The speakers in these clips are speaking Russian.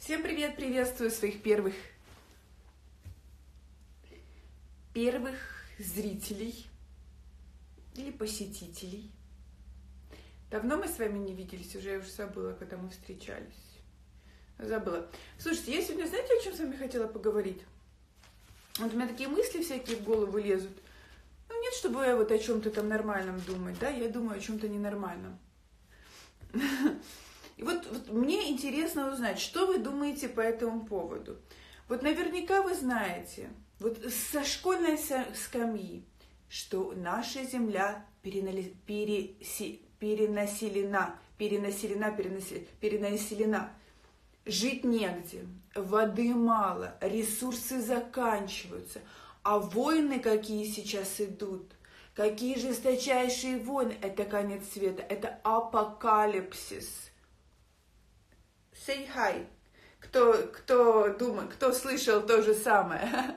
Всем привет, приветствую своих первых зрителей или посетителей. Давно мы с вами не виделись, я уже забыла, когда мы встречались. Забыла. Слушайте, я сегодня, знаете, о чем с вами хотела поговорить? Вот у меня такие мысли всякие в голову лезут. Ну, нет, чтобы я вот о чем-то там нормальном думать, да, я думаю о чем-то ненормальном. И вот мне интересно узнать, что вы думаете по этому поводу. Вот наверняка вы знаете, вот со школьной скамьи, что наша земля перенаселена. Жить негде, воды мало, ресурсы заканчиваются. А войны какие сейчас идут, какие жесточайшие войны, это конец света, это апокалипсис. Say hi. Кто думает, кто слышал то же самое?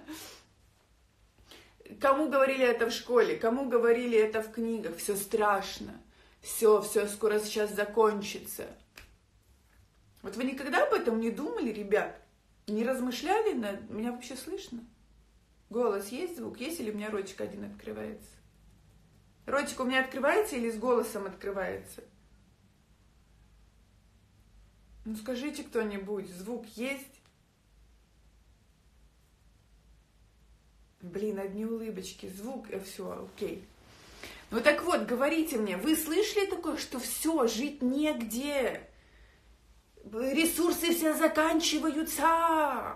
Кому говорили это в школе, кому говорили это в книгах? Все страшно, все скоро сейчас закончится. Вот вы никогда об этом не думали, ребят? Не размышляли? Меня вообще слышно? Голос есть, звук есть, или у меня ротик один открывается? Ротик у меня открывается или с голосом открывается? Ну скажите кто-нибудь, звук есть? Блин, одни улыбочки, звук, все, окей. Ну так вот, говорите мне, вы слышали такое, что все, жить негде? Ресурсы все заканчиваются.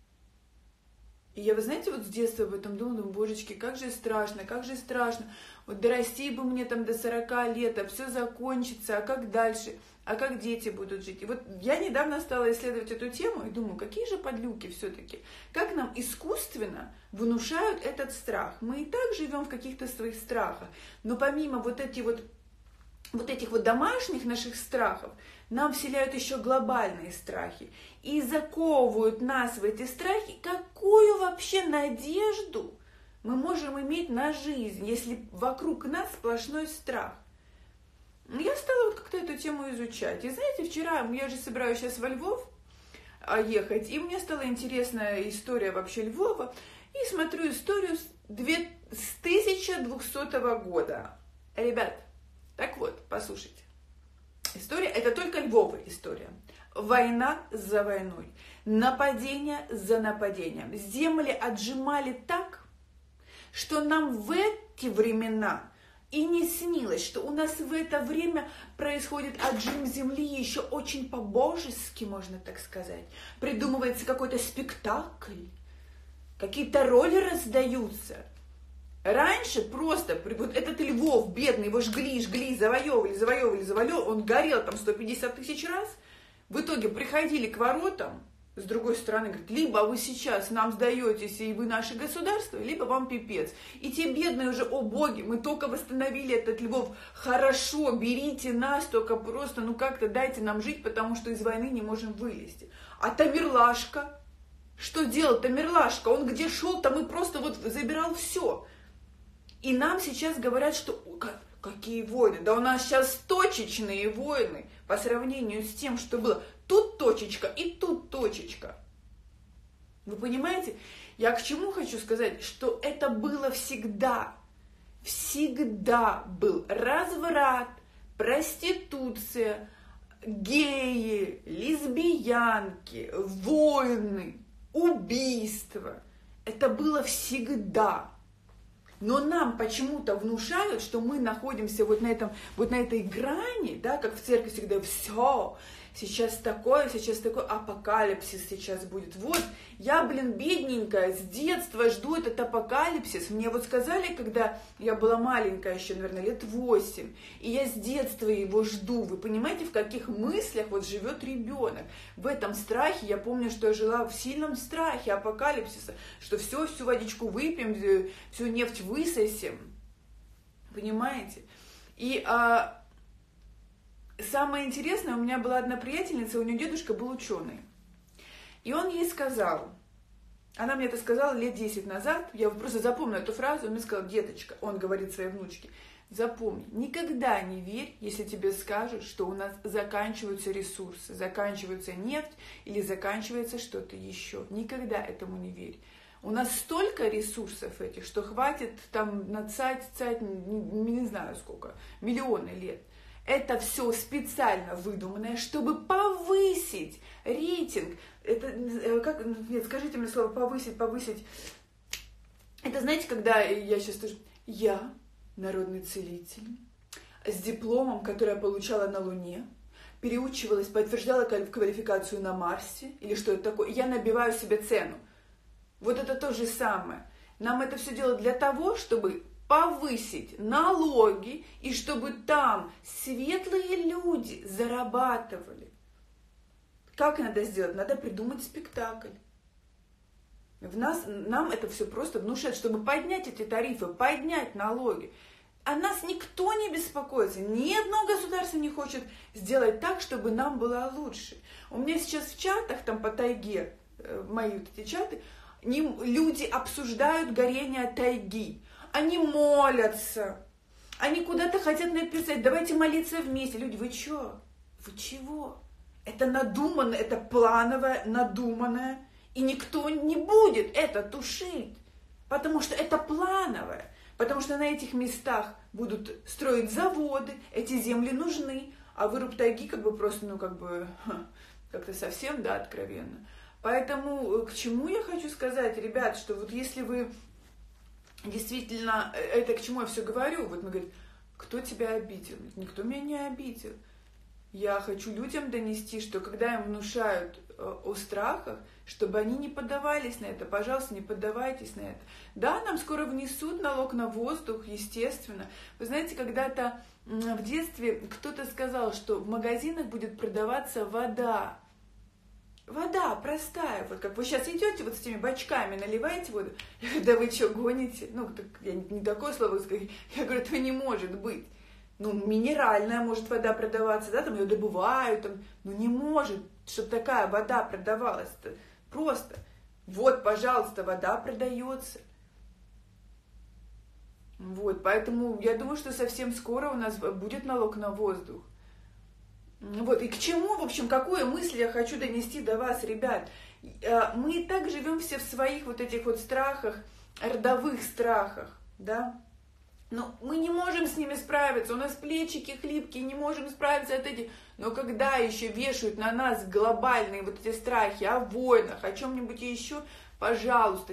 И я, вы знаете, вот с детства об этом думала, божечки, как же страшно. Вот дорасти бы мне там до 40 лет, а все закончится, а как дальше? А как дети будут жить? И вот я недавно стала исследовать эту тему и думаю, какие же подлюки все-таки. Как нам искусственно внушают этот страх? Мы и так живем в каких-то своих страхах, но помимо вот этих вот домашних наших страхов, нам вселяют еще глобальные страхи и заковывают нас в эти страхи. Какую вообще надежду мы можем иметь на жизнь, если вокруг нас сплошной страх? Я стала вот как-то эту тему изучать. И знаете, вчера, я же собираюсь сейчас во Львов ехать, и мне стала интересна история вообще Львова. И смотрю историю с 1200 года. Ребят, так вот, послушайте. История, это только Львова история. Война за войной, нападение за нападением. Земли отжимали так, что нам в эти времена и не снилось, что у нас в это время происходит отжим земли еще очень по-божески, можно так сказать. Придумывается какой-то спектакль, какие-то роли раздаются. Раньше просто, вот этот Львов, бедный, его жгли, завоевывали, он горел там 150 тысяч раз. В итоге приходили к воротам, с другой стороны, говорят, либо вы сейчас нам сдаетесь, и вы наше государство, либо вам пипец. И те бедные уже, о боги, мы только восстановили этот Львов, хорошо, берите нас, только просто, как-то дайте нам жить, потому что из войны не можем вылезти. А Тамерлашка, что делал Тамерлашка? Он где шел, там и просто вот забирал все. И нам сейчас говорят, что какие войны? Да у нас сейчас точечные войны по сравнению с тем, что было. Тут точечка и тут точечка. Вы понимаете? Я к чему хочу сказать? Что это было всегда. Всегда был разврат, проституция, геи, лесбиянки, войны, убийства. Это было всегда. Но нам почему-то внушают, что мы находимся вот на этой грани, да, как в церкви всегда, все, сейчас такой апокалипсис сейчас будет. Вот, я, бедненькая, с детства жду этот апокалипсис. Мне вот сказали, когда я была маленькая еще, наверное, лет 8, и я с детства его жду. Вы понимаете, в каких мыслях вот живет ребенок? В этом страхе, я помню, что я жила в сильном страхе апокалипсиса, что всю водичку выпьем, всю нефть высосем. Понимаете? И самое интересное, у меня была одна приятельница, у нее дедушка был ученый. И он ей сказал, она мне это сказала лет 10 назад, я просто запомнила эту фразу, он мне сказал, деточка, он говорит своей внучке, Запомни, никогда не верь, если тебе скажут, что у нас заканчиваются ресурсы, заканчивается нефть или заканчивается что-то еще. Никогда этому не верь. У нас столько ресурсов этих, что хватит там на цать, не знаю сколько, миллионы лет. Это все специально выдуманное, чтобы повысить рейтинг. Это, как, нет, скажите мне слово повысить. Это, знаете, когда я сейчас тоже... Я народный целитель с дипломом, который я получала на Луне, переучивалась, подтверждала квалификацию на Марсе, или что это такое, я набиваю себе цену. Вот это то же самое. Нам это все делать для того, чтобы повысить налоги, и чтобы там светлые люди зарабатывали. Как надо сделать? Надо придумать спектакль. Нам это все просто внушает, чтобы поднять эти тарифы, поднять налоги. О нас никто не беспокоится, ни одно государство не хочет сделать так, чтобы нам было лучше. У меня сейчас в чатах, там по тайге, мои вот эти чаты, люди обсуждают горение тайги. Они молятся, они куда-то хотят написать, давайте молиться вместе. Люди, вы чё? Вы чего? Это надуманное, это плановое, надуманное. И никто не будет это тушить, потому что это плановое, потому что на этих местах будут строить заводы, эти земли нужны, а выруб тайги как бы просто, как-то совсем, да, откровенно. Поэтому к чему я хочу сказать, ребят, что вот если вы действительно, это к чему я все говорю, вот мы говорим, кто тебя обидел? Никто меня не обидел. Я хочу людям донести, что когда им внушают о страхах, чтобы они не поддавались на это. Пожалуйста, не поддавайтесь на это. Да, нам скоро внесут налог на воздух, естественно. Вы знаете, когда-то в детстве кто-то сказал, что в магазинах будет продаваться вода. Вода простая. Вот как вы сейчас идете вот с этими бачками, наливаете воду. Да вы что, гоните? Я не такое слово скажу. Я говорю, этого не может быть. Минеральная может вода продаваться, да, там ее добывают, не может, чтобы такая вода продавалась-то. Просто, вот, пожалуйста, вода продается. Вот, поэтому я думаю, что совсем скоро у нас будет налог на воздух. Вот, и к чему, в общем, какую мысль я хочу донести до вас, ребят? Мы и так живем все в своих вот этих вот страхах, родовых страхах, да? Но мы не можем с ними справиться, у нас плечики хлипкие, не можем справиться от этих. Но когда еще вешают на нас глобальные вот эти страхи о войнах, о чем-нибудь еще, пожалуйста,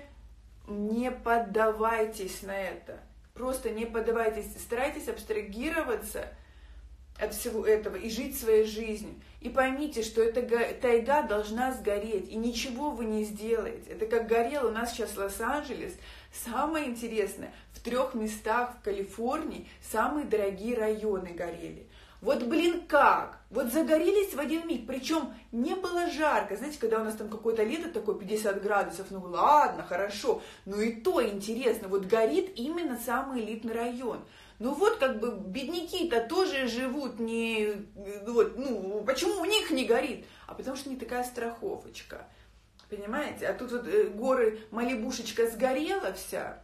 не поддавайтесь на это. Просто не поддавайтесь, старайтесь абстрагироваться от всего этого и жить своей жизнью. И поймите, что эта тайга должна сгореть, и ничего вы не сделаете. Это как горел у нас сейчас Лос-Анджелес. Самое интересное, в 3 местах в Калифорнии самые дорогие районы горели. Вот как? Вот загорелись в один миг, причем не было жарко. Знаете, когда у нас там какое-то лето такое 50 градусов, ладно, хорошо, но и то интересно, вот горит именно самый элитный район. Как бы бедняки-то тоже живут почему у них не горит? А потому что не такая страховочка. Понимаете? А тут вот горы Малибушечка сгорела вся,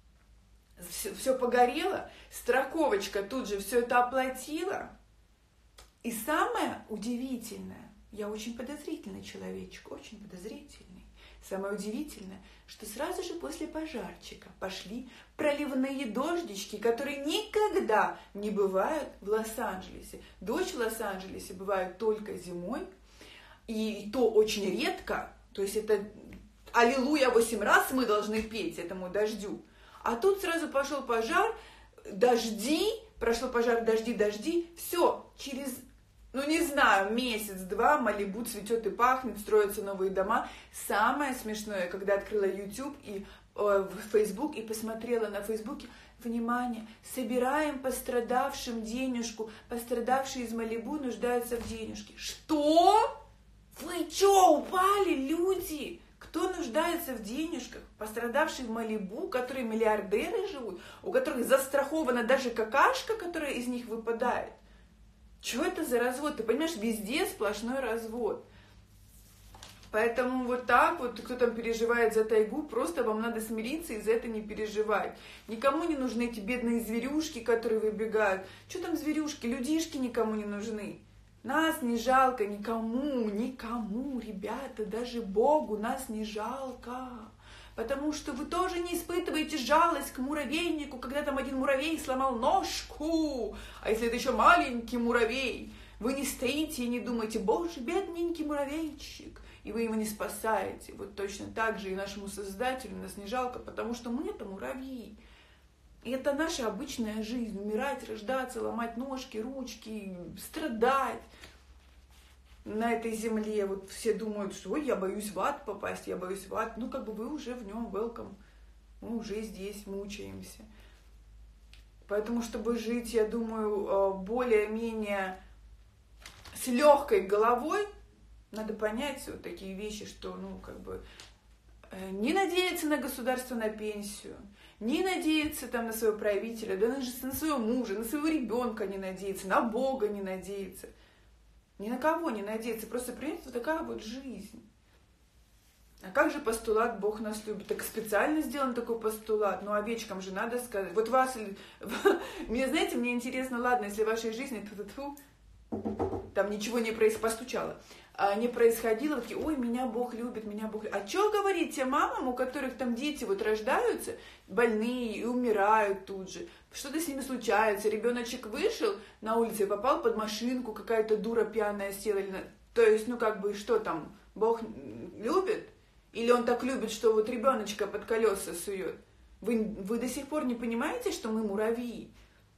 все погорело, страховочка тут же все это оплатила. И самое удивительное, я очень подозрительный человечек, очень подозрительный. Самое удивительное, что сразу же после пожарчика пошли проливные дождички, которые никогда не бывают в Лос-Анджелесе. Дождь в Лос-Анджелесе бывает только зимой, и то очень редко. То есть это «Аллилуйя» 8 раз мы должны петь этому дождю. А тут сразу пошел пожар, дожди, прошел пожар, дожди, все, через, месяц-два Малибу цветет и пахнет, строятся новые дома. Самое смешное, когда открыла YouTube и Facebook и посмотрела на Фейсбуке, внимание, собираем пострадавшим денежку, пострадавшие из Малибу нуждаются в денежке. Что? Вы что, упали, люди? Кто нуждается в денежках? Пострадавшие в Малибу, которые миллиардеры живут, у которых застрахована даже какашка, которая из них выпадает. Что это за развод? Ты понимаешь, везде сплошной развод. Поэтому вот так вот, кто там переживает за тайгу, просто вам надо смириться и за это не переживать. Никому не нужны эти бедные зверюшки, которые выбегают. Что там зверюшки? Людишки никому не нужны. Нас не жалко никому, ребята, даже Богу нас не жалко. Потому что вы тоже не испытываете жалость к муравейнику, когда там один муравей сломал ножку. А если это еще маленький муравей, вы не стоите и не думаете: боже, бедненький муравейчик, и вы его не спасаете. Вот точно так же и нашему Создателю нас не жалко, потому что мы это муравьи. И это наша обычная жизнь. Умирать, рождаться, ломать ножки, ручки, страдать на этой земле. Вот все думают, что ой, я боюсь в ад попасть, я боюсь в ад. Ну, как бы вы уже в нем, welcome. Мы уже здесь мучаемся. Поэтому, чтобы жить, я думаю, более-менее с легкой головой, надо понять вот такие вещи, что, ну, как бы, не надеяться на государство, на пенсию, не надеяться там на своего правителя, да на своего мужа, на своего ребенка не надеяться, на Бога не надеяться, ни на кого не надеяться, просто принять вот такая вот жизнь. А как же постулат «Бог нас любит»? Так специально сделан такой постулат, но овечкам же надо сказать. Вот вас, мне, знаете, мне интересно, ладно, если в вашей жизни там ничего не постучало, не происходило, такие: ой, меня Бог любит, меня Бог любит. А что говорить тем мамам, у которых там дети вот рождаются, больные и умирают тут же, что-то с ними случается, ребеночек вышел на улице, попал под машинку, какая-то дура пьяная села, то есть, ну как бы, что там, Бог любит? Или он так любит, что вот ребеночка под колеса сует? Вы до сих пор не понимаете, что мы муравьи?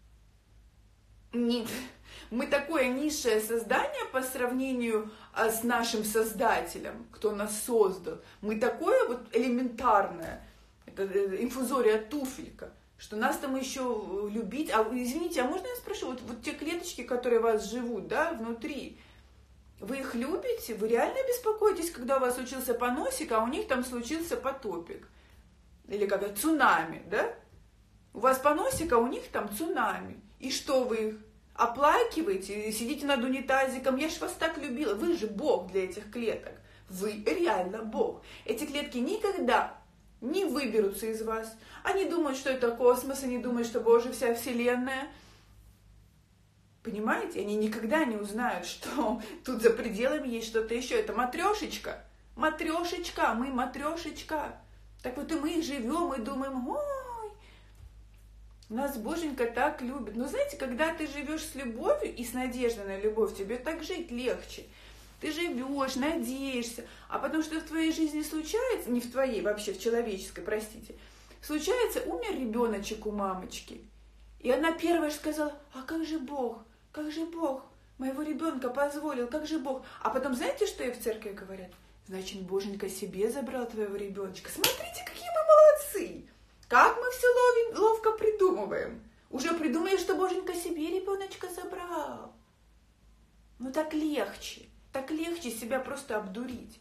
Нет. Мы такое низшее создание по сравнению с нашим Создателем, кто нас создал. Мы такое вот элементарное, это инфузория туфелька, что нас там еще любить. А извините, а можно я спрошу, вот те клеточки, которые у вас живут, да, внутри, вы их любите? Вы реально беспокоитесь, когда у вас случился поносик, а у них там случился потопик? Или как-то цунами, да? У вас поносик, а у них там цунами. И что вы их оплакиваете, сидите над унитазиком? Я ж вас так любила. Вы же Бог для этих клеток. Вы реально Бог. Эти клетки никогда не выберутся из вас. Они думают, что это космос, они думают, что, Боже, вся Вселенная. Понимаете? Они никогда не узнают, что тут за пределами есть что-то еще. Это матрешечка. Матрешечка. Мы матрешечка. Так вот и мы живем и думаем: ой, нас Боженька так любит. Но знаете, когда ты живешь с любовью и с надеждой на любовь, тебе так жить легче. Ты живешь, надеешься, а потом что в твоей жизни случается, не в твоей, вообще в человеческой, простите, случается, умер ребеночек у мамочки. И она первая же сказала: а как же Бог? Как же Бог моего ребенка позволил? Как же Бог? А потом знаете, что ей в церкви говорят? Значит, Боженька себе забрал твоего ребеночка. Смотрите, какие мы молодцы! Как мы все ловко придумываем. Уже придумали, что Боженька себе ребеночка забрал. Ну так легче себя просто обдурить.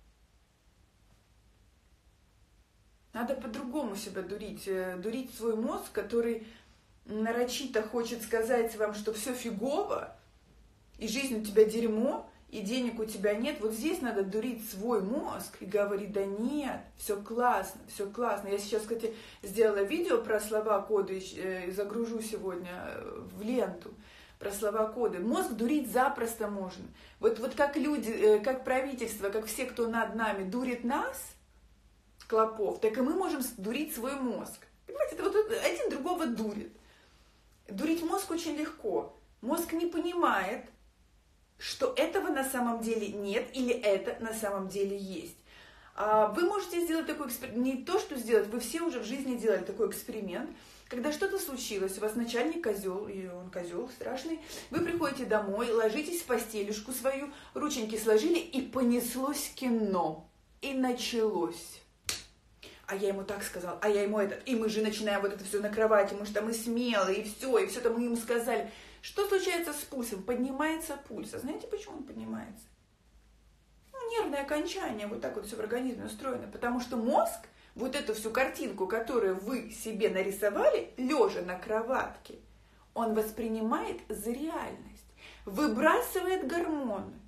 Надо по-другому себя дурить. Дурить свой мозг, который нарочито хочет сказать вам, что все фигово, и жизнь у тебя дерьмо, и денег у тебя нет. Вот здесь надо дурить свой мозг и говорить: да нет, все классно, все классно. Я сейчас, кстати, сделала видео про слова-коды, и загружу сегодня в ленту про слова-коды. Мозг дурить запросто можно. Вот как люди, как правительство, как все, кто над нами, дурит нас, клопов, так и мы можем дурить свой мозг. Понимаете, это вот один другого дурит. Дурить мозг очень легко. Мозг не понимает, что этого на самом деле нет или это на самом деле есть. Вы можете сделать такой эксперимент, не то, что сделать, вы все уже в жизни делали такой эксперимент, когда что-то случилось, у вас начальник козел, и он козел страшный, вы приходите домой, ложитесь в постелюшку свою, рученьки сложили, и понеслось кино, и началось. А я ему так сказал, а я ему этот. И мы же начинаем вот это все на кровати, мы же там и смелые, и все это мы ему сказали. Что случается с пульсом? Поднимается пульс. А знаете, почему он поднимается? Ну, нервное окончание, вот так вот все в организме устроено. Потому что мозг, вот эту всю картинку, которую вы себе нарисовали, лежа на кроватке, он воспринимает за реальность. Выбрасывает гормоны.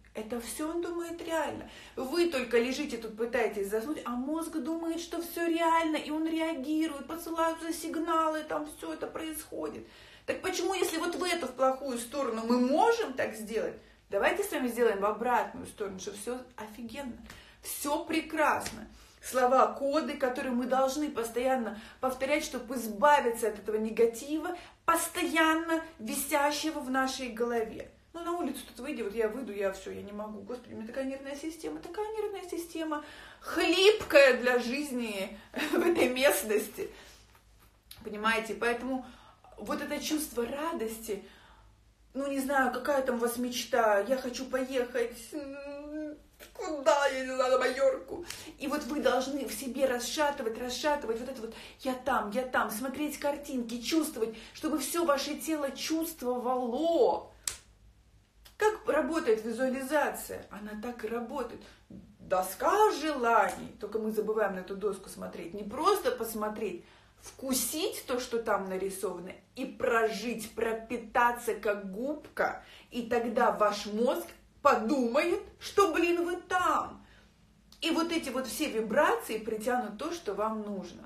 Это все он думает реально. Вы только лежите тут, пытаетесь заснуть, а мозг думает, что все реально, и он реагирует, посылаются сигналы, там все это происходит. Так почему, если вот в эту, в плохую сторону мы можем так сделать, давайте с вами сделаем в обратную сторону, что все офигенно, все прекрасно. Слова, коды, которые мы должны постоянно повторять, чтобы избавиться от этого негатива, постоянно висящего в нашей голове. Ну, на улицу тут выйди, вот я выйду, я все, я не могу. Господи, у меня такая нервная система хлипкая для жизни в этой местности. Понимаете? Поэтому вот это чувство радости, ну, не знаю, какая там у вас мечта, я хочу поехать, куда, я не знаю, на Майорку. И вот вы должны в себе расшатывать вот это вот я там, смотреть картинки, чувствовать, чтобы все ваше тело чувствовало. Как работает визуализация? Она так и работает. Доска желаний, только мы забываем на эту доску смотреть, не просто посмотреть, вкусить то, что там нарисовано, и прожить, пропитаться как губка, и тогда ваш мозг подумает, что, блин, вы там. И вот эти вот все вибрации притянут то, что вам нужно.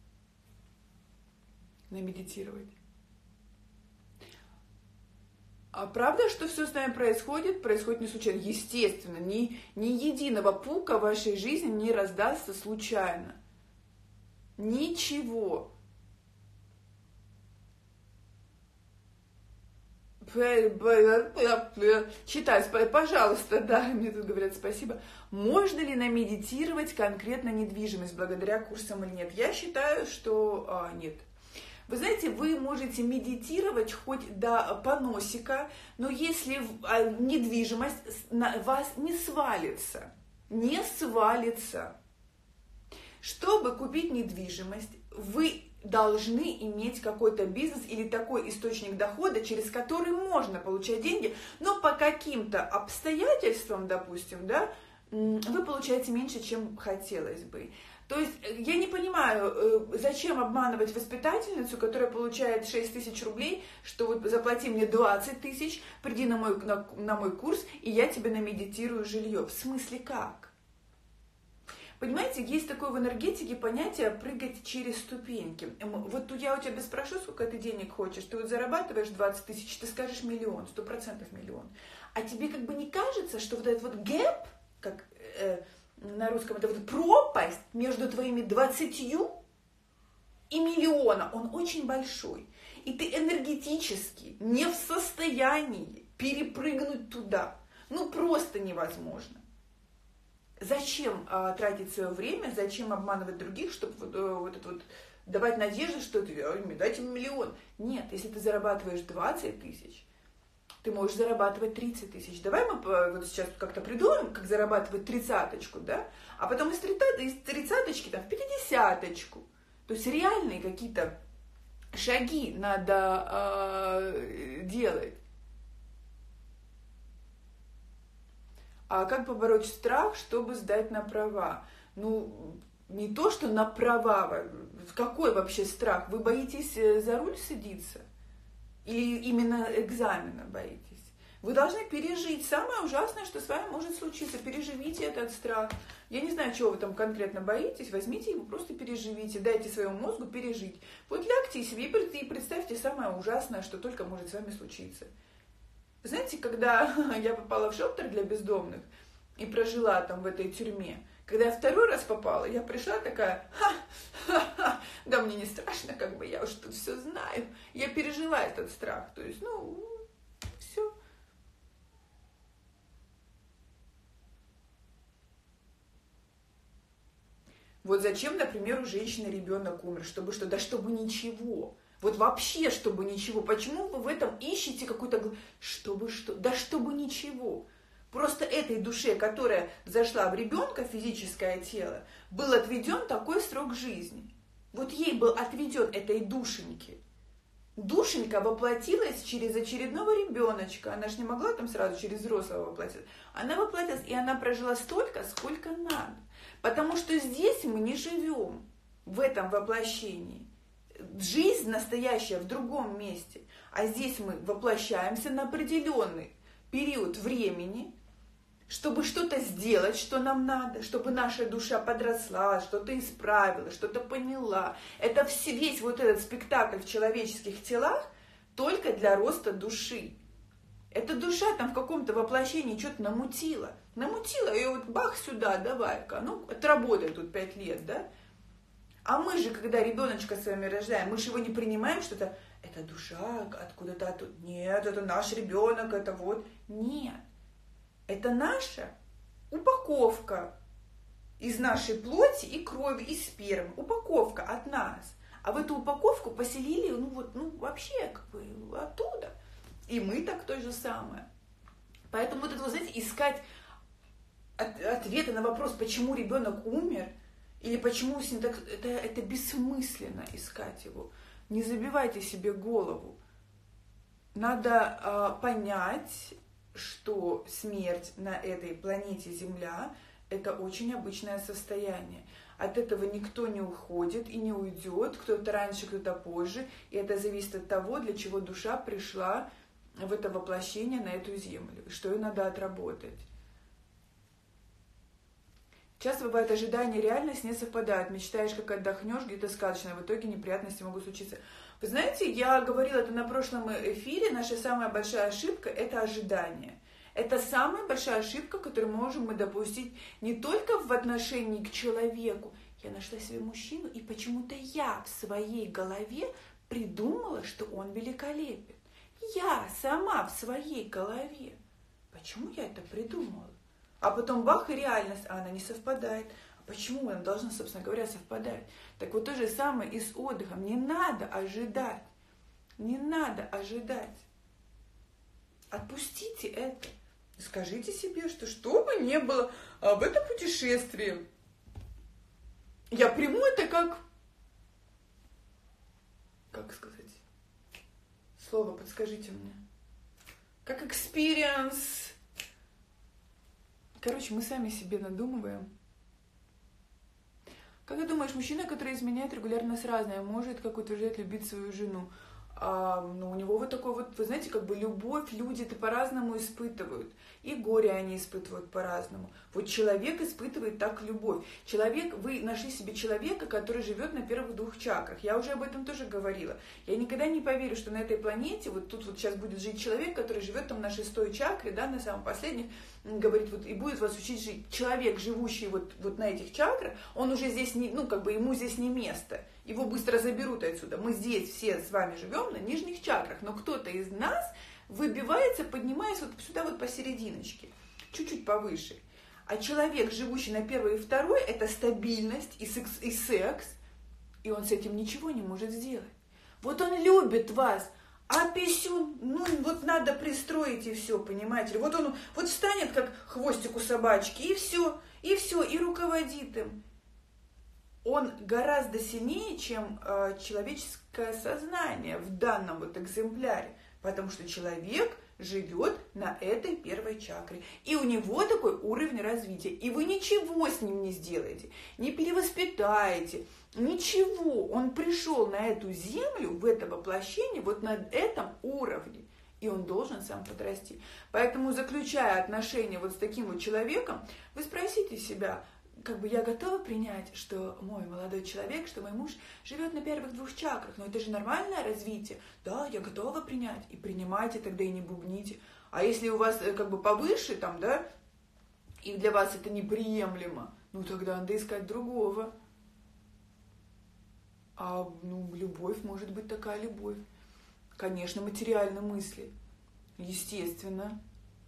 Намедитировать. А правда, что все с нами происходит не случайно? Естественно, ни единого пука в вашей жизни не раздастся случайно. Ничего. Читай, пожалуйста, да, мне тут говорят спасибо. Можно ли намедитировать конкретно недвижимость благодаря курсам или нет? Я считаю, что нет. Вы знаете, вы можете медитировать хоть до поносика, но если недвижимость на вас не свалится, Чтобы купить недвижимость, вы должны иметь какой-то бизнес или такой источник дохода, через который можно получать деньги, но по каким-то обстоятельствам, допустим, да, вы получаете меньше, чем хотелось бы. То есть я не понимаю, зачем обманывать воспитательницу, которая получает 6 тысяч рублей, что вот заплати мне 20 тысяч, приди на мой курс, и я тебе намедитирую жилье. В смысле как? Понимаете, есть такое в энергетике понятие прыгать через ступеньки. Вот я у тебя спрошу, сколько ты денег хочешь, ты вот зарабатываешь 20 тысяч, ты скажешь миллион, 100% миллион. А тебе как бы не кажется, что вот этот вот гэп, как на русском, это вот пропасть между твоими 20 и миллиона, он очень большой. И ты энергетически не в состоянии перепрыгнуть туда. Ну, просто невозможно. Зачем тратить свое время, зачем обманывать других, чтобы вот это вот давать надежду, что дайте мне миллион. Нет, если ты зарабатываешь 20 тысяч, ты можешь зарабатывать 30 тысяч. Давай мы вот сейчас как-то придумаем, как зарабатывать 30-очку, да? А потом из 30-очки там в 50-очку. То есть реальные какие-то шаги надо делать. А как побороть страх, чтобы сдать на права? Ну, не то, что на права. Какой вообще страх? Вы боитесь за руль садиться? Или именно экзамена боитесь? Вы должны пережить самое ужасное, что с вами может случиться. Переживите этот страх. Я не знаю, чего вы там конкретно боитесь. Возьмите его, просто переживите. Дайте своему мозгу пережить. Вот лягте себе и представьте самое ужасное, что только может с вами случиться. Знаете, когда я попала в шелтер для бездомных и прожила там в этой тюрьме, когда я второй раз попала, я пришла такая, да мне не страшно, как бы я уж тут все знаю. Я пережила этот страх, то есть, все. Вот зачем, например, у женщины ребенок умер, чтобы что? Да чтобы ничего. Вот вообще, чтобы ничего. Почему вы в этом ищете какой-то... Чтобы что? Да чтобы ничего. Просто этой душе, которая зашла в ребенка, физическое тело, был отведен такой срок жизни. Вот ей был отведен этой душеньке. Душенька воплотилась через очередного ребеночка. Она же не могла там сразу через взрослого воплотиться. Она воплотилась, и она прожила столько, сколько надо. Потому что здесь мы не живем в этом воплощении. Жизнь настоящая в другом месте. А здесь мы воплощаемся на определенный период времени, чтобы что-то сделать, что нам надо, чтобы наша душа подросла, что-то исправила, что-то поняла. Это весь вот этот спектакль в человеческих телах только для роста души. Эта душа там в каком-то воплощении что-то намутила. Намутила, и вот бах сюда, давай-ка. Ну, отработай тут 5 лет, да? А мы же, когда ребеночка с вами рождаем, мы же его не принимаем, что это душа откуда-то тут. Нет, это наш ребенок, это вот. Нет. Это наша упаковка из нашей плоти и крови, и спермы. Упаковка от нас. А в эту упаковку поселили, вообще, как бы, оттуда. И мы так то же самое. Поэтому вот это, вы знаете, искать ответы на вопрос, почему ребенок умер, или почему с ним так, это бессмысленно искать его. Не забивайте себе голову. Надо понять, что смерть на этой планете Земля – это очень обычное состояние. От этого никто не уходит и не уйдет, кто-то раньше, кто-то позже. И это зависит от того, для чего душа пришла в это воплощение на эту Землю, что ей надо отработать. Часто бывает ожидание и реальность не совпадают. Мечтаешь, как отдохнешь, где-то сказочно, в итоге неприятности могут случиться. Вы знаете, я говорила это на прошлом эфире, наша самая большая ошибка – это ожидание. Это самая большая ошибка, которую можем мы допустить не только в отношении к человеку. Я нашла себе мужчину, и почему-то я в своей голове придумала, что он великолепен. Я сама в своей голове. Почему я это придумала? А потом бах, и реальность, она не совпадает. А почему она должна, собственно говоря, совпадать? Так вот то же самое и с отдыхом. Не надо ожидать. Не надо ожидать. Отпустите это. Скажите себе, что бы ни было в этом путешествии, я приму это как сказать, слово подскажите мне, как experience. Короче, мы сами себе надумываем. Как ты думаешь, мужчина, который изменяет регулярно с разной, может, как утверждает, любить свою жену? У него вот такой вот, вы знаете, как бы любовь люди-то по-разному испытывают. И горе они испытывают по-разному. Вот человек испытывает так любовь. Вы нашли себе человека, который живет на первых 2 чакрах. Я уже об этом тоже говорила. Я никогда не поверю, что на этой планете, вот тут вот сейчас будет жить человек, который живет там на 6-й чакре, да, на самом последних, говорит, вот, и будет вас учить жить. Человек, живущий вот на этих чакрах, он уже здесь не, ему здесь не место. Его быстро заберут отсюда. Мы здесь все с вами живем на нижних чакрах, но кто-то из нас выбивается, поднимаясь вот сюда вот посерединочке, чуть-чуть повыше. А человек, живущий на 1 и 2, это стабильность и секс, и он с этим ничего не может сделать. Вот он любит вас, а писюн, вот надо пристроить и все, понимаете? Вот он вот встанет, как хвостик у собачки, и все, и руководит им. Он гораздо сильнее, чем человеческое сознание в данном вот экземпляре, потому что человек живет на этой 1 чакре, и у него такой уровень развития, и вы ничего с ним не сделаете, не перевоспитаете, ничего. Он пришел на эту землю, в это воплощение, вот на этом уровне, и он должен сам подрасти. Поэтому, заключая отношения вот с таким вот человеком, вы спросите себя, как бы я готова принять, что мой молодой человек, что мой муж живет на первых 2 чакрах, но это же нормальное развитие. Да, я готова принять. И принимайте тогда, и не бубните. А если у вас как бы повыше там, да, и для вас это неприемлемо, тогда надо искать другого. А любовь может быть такая любовь. Конечно, материальные мысли. Естественно.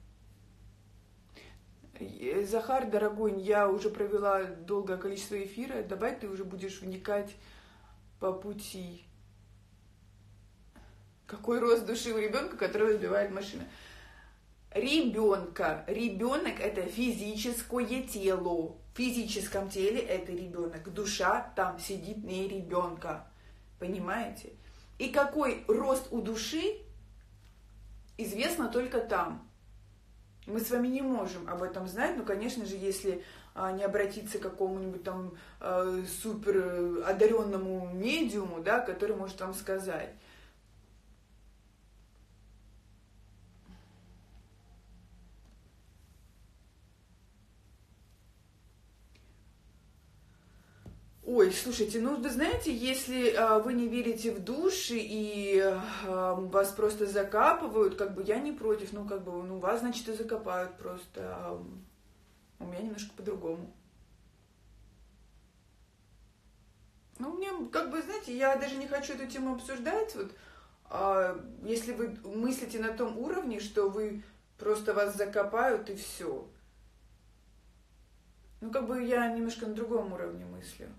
Захар, дорогой, я уже провела долгое количество эфира, давай ты уже будешь вникать по пути. Какой рост души у ребенка, которого сбивает машина? Ребенок это физическое тело. В физическом теле это ребенок. Душа там сидит не ребенка. Понимаете? И какой рост у души, известно только там. Мы с вами не можем об этом знать, но, конечно же, если не обратиться к какому-нибудь там супер одаренному медиуму, да, который может вам сказать. Ой, слушайте, ну, вы знаете, если вы не верите в души и вас просто закапывают, как бы я не против, ну, как бы, ну, вас, значит, и закопают просто, у меня немножко по-другому. Ну, мне, как бы, знаете, я даже не хочу эту тему обсуждать, вот, если вы мыслите на том уровне, что вы просто вас закопают и все. Ну, как бы я немножко на другом уровне мыслю.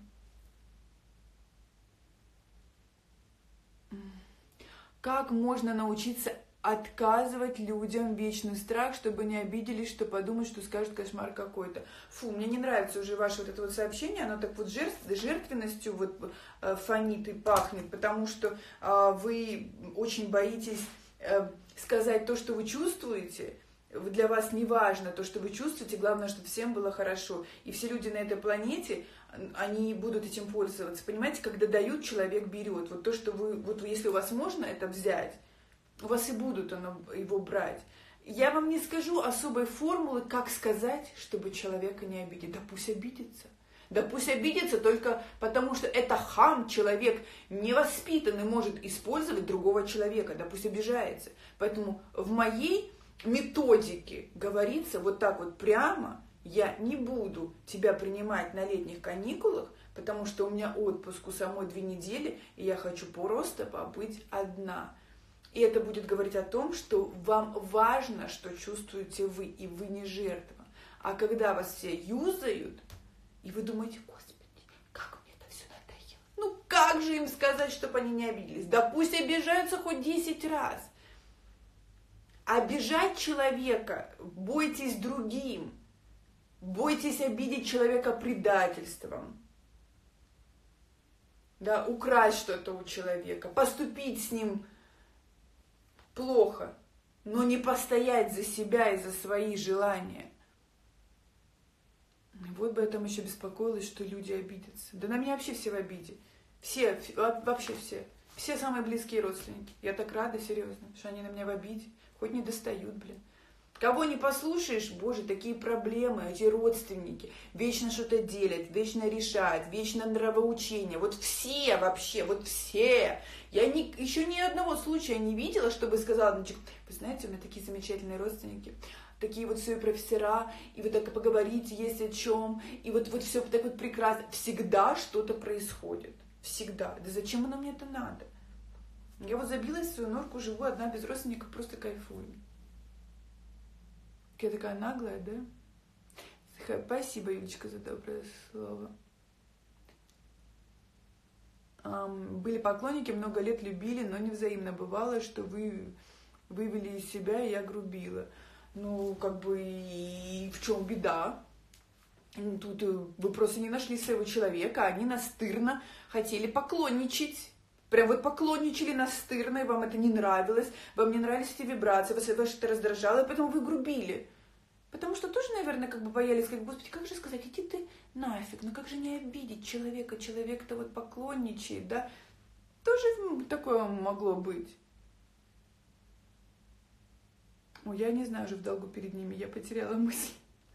Как можно научиться отказывать людям вечный страх, чтобы не обиделись, что подумают, что скажут кошмар какой-то. Фу, мне не нравится уже ваше вот это вот сообщение, оно так вот жертвенностью вот фонит и пахнет, потому что вы очень боитесь сказать то, что вы чувствуете. Для вас не важно то, что вы чувствуете, главное, чтобы всем было хорошо. И все люди на этой планете, они будут этим пользоваться. Понимаете, когда дают, человек берет. Вот то, что вы, вот если у вас можно это взять, у вас и будут его брать. Я вам не скажу особой формулы, как сказать, чтобы человека не обидеть. Да пусть обидится. Да пусть обидится только потому, что это хам, человек невоспитанный может использовать другого человека. Да пусть обижается. Поэтому в моей методике говорится вот так вот прямо: я не буду тебя принимать на летних каникулах, потому что у меня отпуск у самой 2 недели, и я хочу просто побыть одна. И это будет говорить о том, что вам важно, что чувствуете вы, и вы не жертва. А когда вас все юзают, и вы думаете: господи, как мне это все надоело. Ну как же им сказать, чтобы они не обиделись? Да пусть обижаются хоть 10 раз. Обижать человека, бойтесь другим, бойтесь обидеть человека предательством, да, украсть что-то у человека, поступить с ним плохо, но не постоять за себя и за свои желания. Вот бы я там еще беспокоилась, что люди обидятся. Да на меня вообще все в обиде. Все, вообще все. Все самые близкие родственники. Я так рада, серьезно, что они на меня в обиде. Хоть не достают, блин. Кого не послушаешь, боже, такие проблемы, эти родственники. Вечно что-то делят, вечно решают, вечно нравоучение. Вот все вообще, вот все. Я еще ни одного случая не видела, чтобы сказала: вы знаете, у меня такие замечательные родственники, такие вот все профессора, и вы так поговорите, есть о чем, и вот все так вот прекрасно. Всегда что-то происходит. Всегда. Да зачем оно мне это надо? Я вот забилась в свою норку, живу одна без родственников, просто кайфую. Я такая наглая, да? Спасибо, Юлечка, за доброе слово. Были поклонники, много лет любили, но невзаимно бывало, что вы вывели из себя, и я грубила. Ну, как бы, и в чем беда? Тут вы просто не нашли своего человека, они настырно хотели поклонничать. Прям вот поклонничали настырно, и вам это не нравилось, вам не нравились эти вибрации, вас это раздражало, и поэтому вы грубили. Потому что тоже, наверное, как бы боялись сказать: господи, как же сказать, иди ты нафиг, ну как же не обидеть человека, человек-то вот поклонничает, да? Тоже такое могло быть. Ой, я не знаю, уже в долгу перед ними, я потеряла мысль.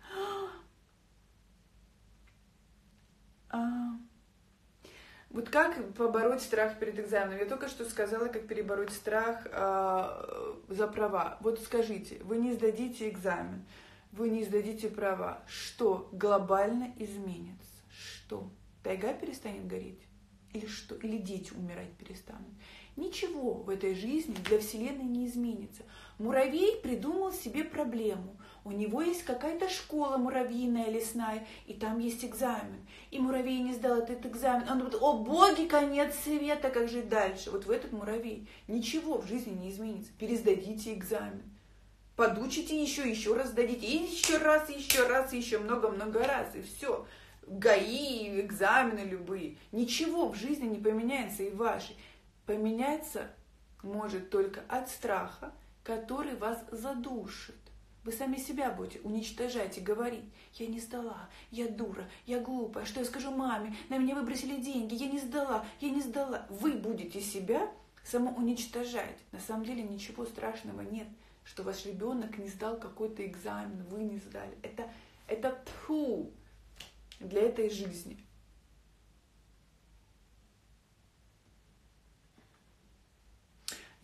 Вот как побороть страх перед экзаменом? Я только что сказала, как перебороть страх за права. Вот скажите, вы не сдадите экзамен, вы не сдадите права. Что глобально изменится? Что? Тайга перестанет гореть? Или что? Или дети умирать перестанут? Ничего в этой жизни для Вселенной не изменится. Муравей придумал себе проблему. У него есть какая-то школа муравьиная, лесная, и там есть экзамен. И муравей не сдал этот экзамен. Он думает: о боги, конец света, как жить дальше? Вот в этот муравей ничего в жизни не изменится. Пересдадите экзамен. Подучите еще раз сдадите. И еще много-много раз. И все. ГАИ, экзамены любые. Ничего в жизни не поменяется и вашей. Поменяться может только от страха, который вас задушит. Вы сами себя будете уничтожать и говорить: я не сдала, я дура, я глупая, что я скажу маме, на меня выбросили деньги, я не сдала. Вы будете себя самоуничтожать. На самом деле ничего страшного нет, что ваш ребенок не сдал какой-то экзамен, вы не сдали. Это тьфу для этой жизни.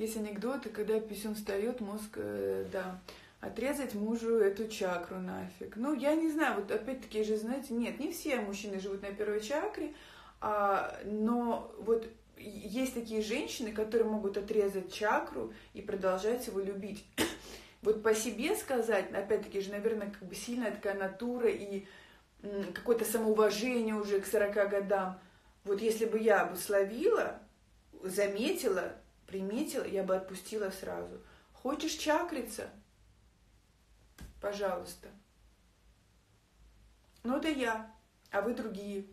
Есть анекдоты, когда писюн встает, мозг, да, отрезать мужу эту чакру нафиг. Ну, я не знаю, вот опять-таки же, знаете, нет, не все мужчины живут на первой чакре, но вот есть такие женщины, которые могут отрезать чакру и продолжать его любить. Вот по себе сказать, опять-таки же, наверное, как бы сильная такая натура и какое-то самоуважение уже к 40 годам. Вот если бы я бы словила, заметила, приметила, я бы отпустила сразу. Хочешь чакриться? Пожалуйста. Ну, это я, а вы другие.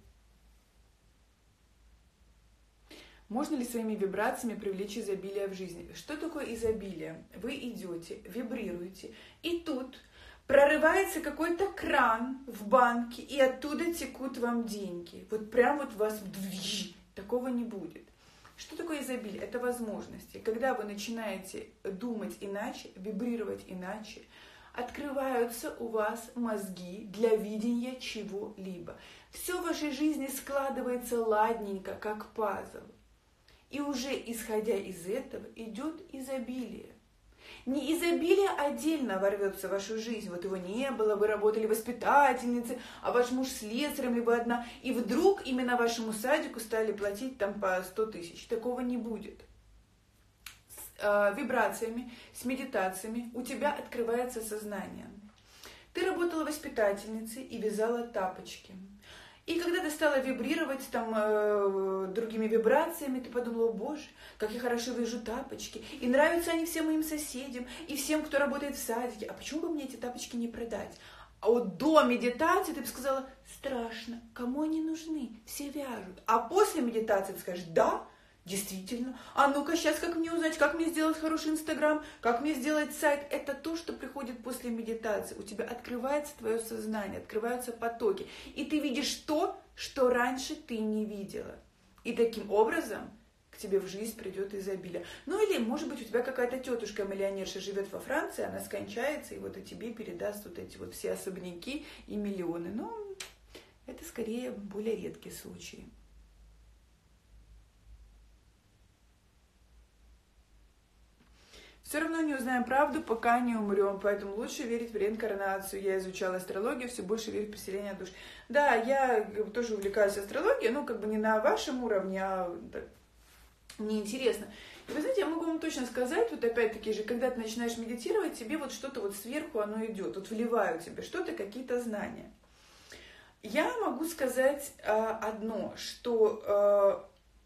Можно ли своими вибрациями привлечь изобилие в жизни? Что такое изобилие? Вы идете, вибрируете, и тут прорывается какой-то кран в банке, и оттуда текут вам деньги. Вот прям вот вас такого не будет. Что такое изобилие? Это возможности. Когда вы начинаете думать иначе, вибрировать иначе, открываются у вас мозги для видения чего-либо. Все в вашей жизни складывается ладненько, как пазл. И уже исходя из этого идет изобилие. Не изобилие отдельно ворвется в вашу жизнь. Вот его не было, вы работали воспитательницей, а ваш муж слесарем, либо одна. И вдруг именно вашему садику стали платить там по 100 тысяч. Такого не будет. С вибрациями, с медитациями у тебя открывается сознание. Ты работала воспитательницей и вязала тапочки. И когда ты стала вибрировать там другими вибрациями, ты подумала: о боже, как я хорошо вяжу тапочки. И нравятся они всем моим соседям и всем, кто работает в садике. А почему бы мне эти тапочки не продать? А вот до медитации ты бы сказала: страшно, кому они нужны? Все вяжут. А после медитации ты скажешь: да, действительно. А ну-ка, сейчас как мне узнать, как мне сделать хороший Инстаграм, как мне сделать сайт? Это то, что приходит после медитации. У тебя открывается твое сознание, открываются потоки. И ты видишь то, что раньше ты не видела. И таким образом к тебе в жизнь придет изобилие. Ну или, может быть, у тебя какая-то тетушка-миллионерша живет во Франции, она скончается, и вот и тебе передаст вот эти вот все особняки и миллионы. Но это скорее более редкие случаи. Все равно не узнаем правду, пока не умрем, поэтому лучше верить в реинкарнацию. Я изучала астрологию, все больше верю в поселение душ. Да, я тоже увлекаюсь астрологией, но как бы не на вашем уровне, а так, мне интересно. И вы знаете, я могу вам точно сказать, вот опять-таки же, когда ты начинаешь медитировать, тебе вот что-то вот сверху оно идет, вот вливают тебе что-то, какие-то знания. Я могу сказать одно, что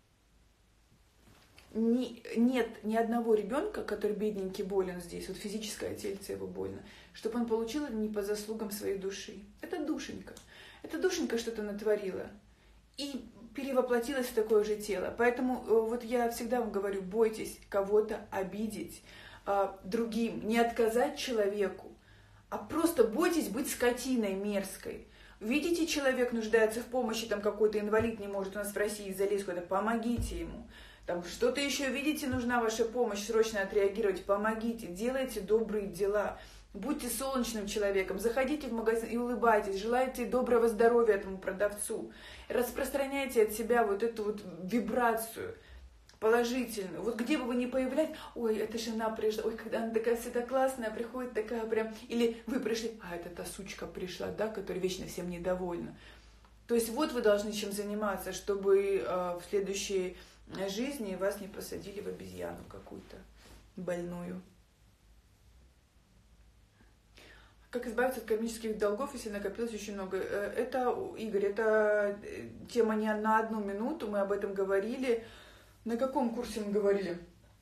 нет ни одного ребенка, который бедненький болен здесь, вот физическое тельце его больно, чтобы он получил это не по заслугам своей души. Это душенька. Это душенька что-то натворила и перевоплотилась в такое же тело. Поэтому вот я всегда вам говорю: бойтесь кого-то обидеть другим, не отказать человеку, а просто бойтесь быть скотиной мерзкой. Видите, человек нуждается в помощи, там какой-то инвалид не может у нас в России залезть куда-то, помогите ему. Там что-то еще видите, нужна ваша помощь, срочно отреагировать, помогите, делайте добрые дела, будьте солнечным человеком, заходите в магазин и улыбайтесь, желайте доброго здоровья этому продавцу, распространяйте от себя вот эту вот вибрацию положительную. Вот где бы вы ни появлялись: ой, эта жена пришла, ой, когда она такая всегда классная, приходит такая прям, или вы пришли: а это та сучка пришла, да, которая вечно всем недовольна. То есть вот вы должны чем заниматься, чтобы в следующей жизни вас не посадили в обезьяну какую-то больную. Как избавиться от кармических долгов, если накопилось очень много? Это, Игорь, это тема не на одну минуту, мы об этом говорили. На каком курсе мы говорили?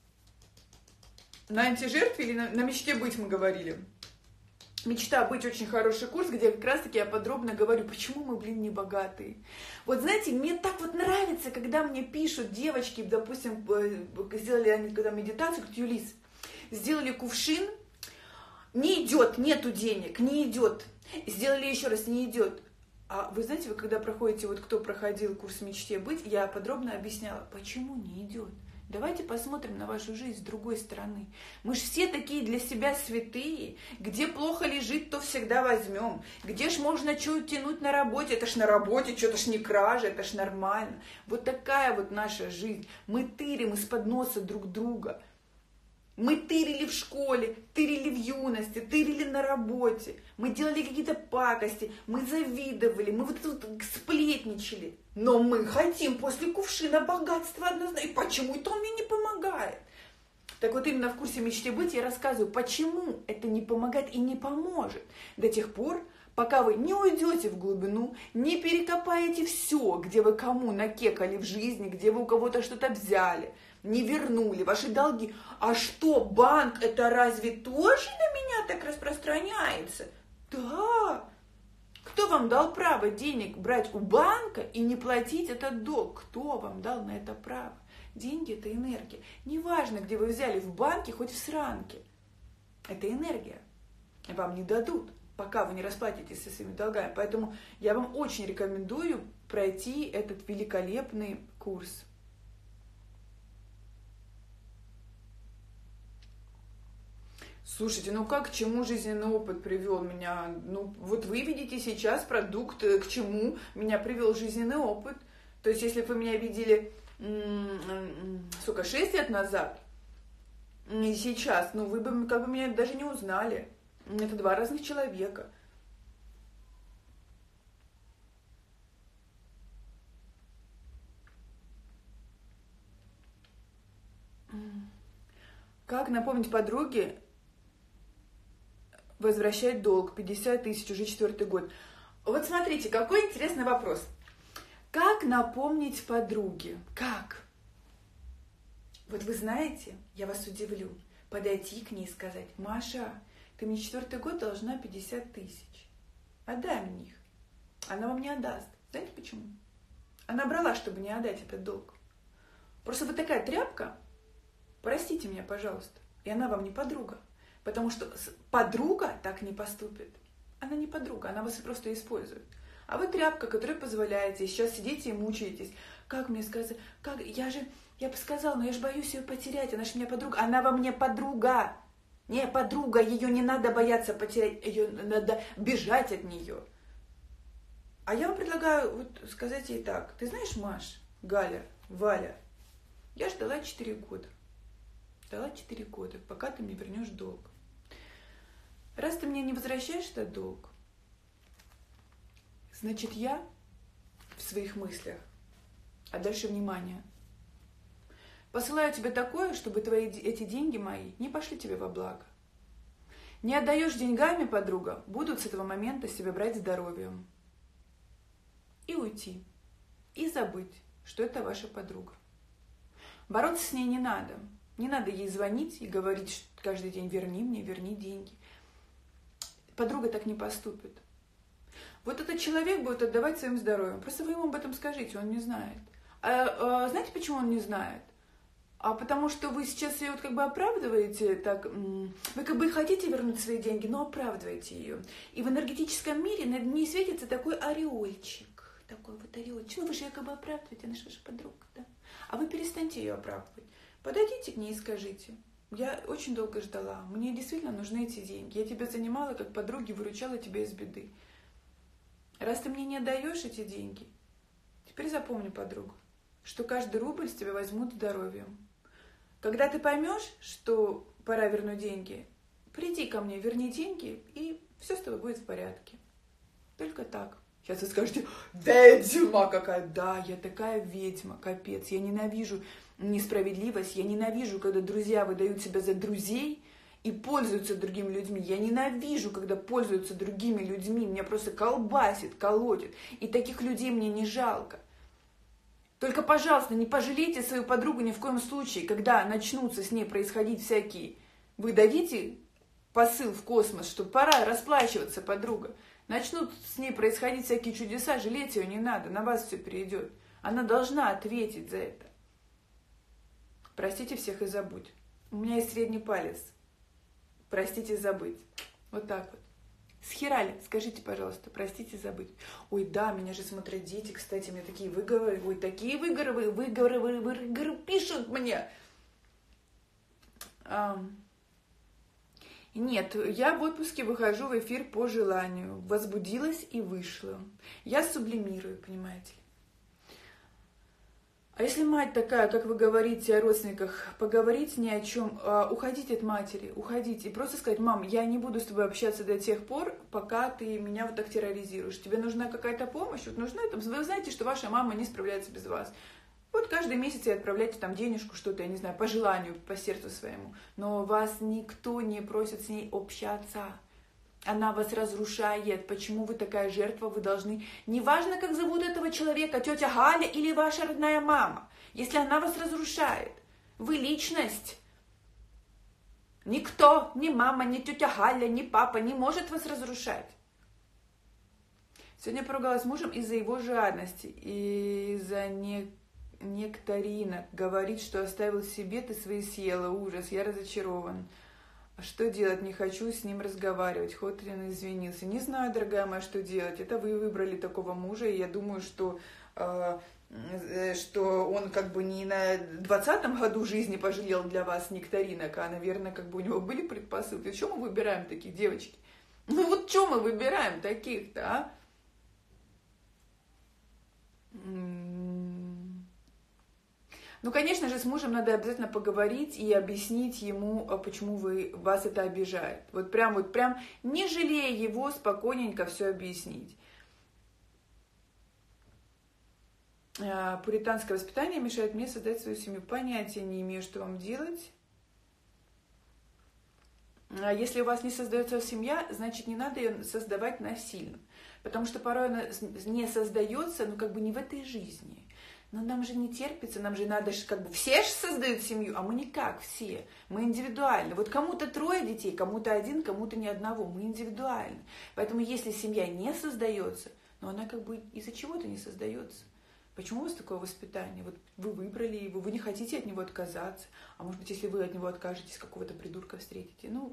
На антижертве или на мечте быть мы говорили? Мечта быть — очень хороший курс, где как раз-таки я подробно говорю, почему мы, не богатые. Вот знаете, мне так вот нравится, когда мне пишут девочки, допустим, сделали они когда медитацию, говорят: Юлис, сделали кувшин, не идет, нету денег, не идет. Сделали еще раз, не идет. А вы знаете, вы когда проходите, вот кто проходил курс «Мечте быть», я подробно объясняла, почему не идет. Давайте посмотрим на вашу жизнь с другой стороны. Мы же все такие для себя святые. Где плохо лежит, то всегда возьмем. Где ж можно что тянуть на работе? Это ж на работе, что-то ж не кража, это ж нормально. Вот такая вот наша жизнь. Мы тырим из-под носа друг друга. Мы тырили в школе, тырили в юности, тырили на работе. Мы делали какие-то пакости, мы завидовали, мы вот тут сплетничали. Но мы хотим после кувшина богатства однозначно. И почему это он мне не помогает? Так вот именно в курсе «Мечте быть» я рассказываю, почему это не помогает и не поможет. До тех пор, пока вы не уйдете в глубину, не перекопаете все, где вы кому накекали в жизни, где вы у кого-то что-то взяли, не вернули, ваши долги. А что, банк, это разве тоже на меня так распространяется? Да. Кто вам дал право денег брать у банка и не платить этот долг? Кто вам дал на это право? Деньги – это энергия. Неважно, где вы взяли, в банке, хоть в сранке. Это энергия. Вам не дадут, пока вы не расплатитесь со своими долгами. Поэтому я вам очень рекомендую пройти этот великолепный курс. Слушайте, ну как, к чему жизненный опыт привел меня? Ну вот вы видите сейчас продукт, к чему меня привел жизненный опыт. То есть если бы вы меня видели, 6 лет назад, и сейчас, ну вы бы как бы меня даже не узнали. Это два разных человека. Как напомнить подруге возвращать долг? 50 тысяч, уже 4-й год. Вот смотрите, какой интересный вопрос. Как напомнить подруге? Как? Вот вы знаете, я вас удивлю, подойти к ней и сказать: Маша, ты мне 4-й год должна 50 тысяч. Отдай мне их. Она вам не отдаст. Знаете почему? Она брала, чтобы не отдать этот долг. Просто вы такая тряпка, простите меня, пожалуйста, и она вам не подруга. Потому что подруга так не поступит. Она не подруга, она вас просто использует. А вы тряпка, которой позволяете, сейчас сидите и мучаетесь. Как мне сказать? Как? Я бы сказала, но я же боюсь ее потерять, она же мне подруга. Она вам не подруга. Не подруга, ее не надо бояться потерять, ее надо бежать от нее. А я вам предлагаю вот сказать ей так: ты знаешь, Маш, Галя, Валя, я ждала 4 года. Ждала 4 года, пока ты мне вернешь долг. Раз ты мне не возвращаешь этот долг, значит, я в своих мыслях, а дальше внимание, посылаю тебе такое, чтобы эти деньги мои не пошли тебе во благо. Не отдаешь деньгами, подруга, будут с этого момента себе брать здоровьем. И уйти. И забыть, что это ваша подруга. Бороться с ней не надо. Не надо ей звонить и говорить каждый день: верни мне, верни деньги. Подруга так не поступит. Вот этот человек будет отдавать своим здоровьем. Просто вы ему об этом скажите, он не знает. Знаете, почему он не знает? А потому что вы сейчас ее вот как бы оправдываете, так, вы как бы хотите вернуть свои деньги, но оправдываете ее. И в энергетическом мире над ней светится такой ореольчик. Такой вот ореольчик. Ну вы же якобы оправдываете, она же ваша подруга, да? А вы перестаньте ее оправдывать. Подойдите к ней и скажите: я очень долго ждала, мне действительно нужны эти деньги. Я тебя занимала как подруги, выручала тебя из беды. Раз ты мне не отдаешь эти деньги, теперь запомни, подруга, что каждый рубль с тебя возьмут здоровьем. Когда ты поймешь, что пора вернуть деньги, приди ко мне, верни деньги, и все с тобой будет в порядке. Только так. Сейчас вы скажете: ведьма какая! Да, я такая ведьма, капец. Я ненавижу несправедливость, я ненавижу, когда друзья выдают себя за друзей и пользуются другими людьми. Я ненавижу, когда пользуются другими людьми. Меня просто колбасит, колотит. И таких людей мне не жалко. Только, пожалуйста, не пожалейте свою подругу ни в коем случае, когда начнутся с ней происходить всякие... Вы дадите посыл в космос, что пора расплачиваться, подруга. Начнут с ней происходить всякие чудеса, жалеть ее не надо, на вас все перейдет. Она должна ответить за это. Простите всех и забудь. У меня есть средний палец. Простите, забыть. Вот так вот. Схерали, скажите, пожалуйста, простите, забыть. Ой, да, меня же смотрят дети, кстати, мне такие выговоры, ой, такие выговоры пишут мне. Нет, я в отпуске выхожу в эфир по желанию. Возбудилась и вышла. Я сублимирую, понимаете ли. А если мать такая, как вы говорите о родственниках, поговорить ни о чем, уходить от матери, уходить и просто сказать: мам, я не буду с тобой общаться до тех пор, пока ты меня вот так терроризируешь. Тебе нужна какая-то помощь, вот нужна, там, вы знаете, что ваша мама не справляется без вас. Вот каждый месяц и отправляйте там денежку, что-то, я не знаю, по желанию, по сердцу своему. Но вас никто не просит с ней общаться. Она вас разрушает. Почему вы такая жертва? Вы должны... Неважно, как зовут этого человека, тетя Галя или ваша родная мама. Если она вас разрушает, вы личность. Никто, ни мама, ни тетя Галя, ни папа не может вас разрушать. Сегодня поругалась с мужем из-за его жадности, из-за нектаринок. Говорит, что оставил себе, ты свои съела. Ужас, я разочарован. А что делать? Не хочу с ним разговаривать. Хоть ли он извинился. Не знаю, дорогая моя, что делать. Это вы выбрали такого мужа, и я думаю, что он как бы не на 20-м году жизни пожалел для вас нектаринок, а, наверное, как бы у него были предпосылки. Что мы выбираем таких, девочки? Ну вот что мы выбираем таких-то, а? Ну, конечно же, с мужем надо обязательно поговорить и объяснить ему, почему вас это обижает. Вот прям, не жалея его, спокойненько все объяснить. Пуританское воспитание мешает мне создать свою семью. Понятия не имею, что вам делать. Если у вас не создается семья, значит, не надо ее создавать насильно. Потому что порой она не создается, ну, как бы не в этой жизни. Но нам же не терпится, нам же надо, как бы, все же создают семью, а мы не как все, мы индивидуальны. Вот кому-то 3 детей, кому-то 1, кому-то ни одного, мы индивидуальны. Поэтому если семья не создается, но она как бы из-за чего-то не создается. Почему у вас такое воспитание? Вот вы выбрали его, вы не хотите от него отказаться, а может быть, если вы от него откажетесь, какого-то придурка встретите, ну,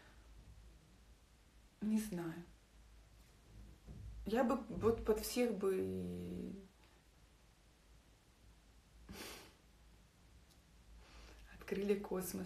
не знаю. Я бы вот под всех бы... Открыли космос.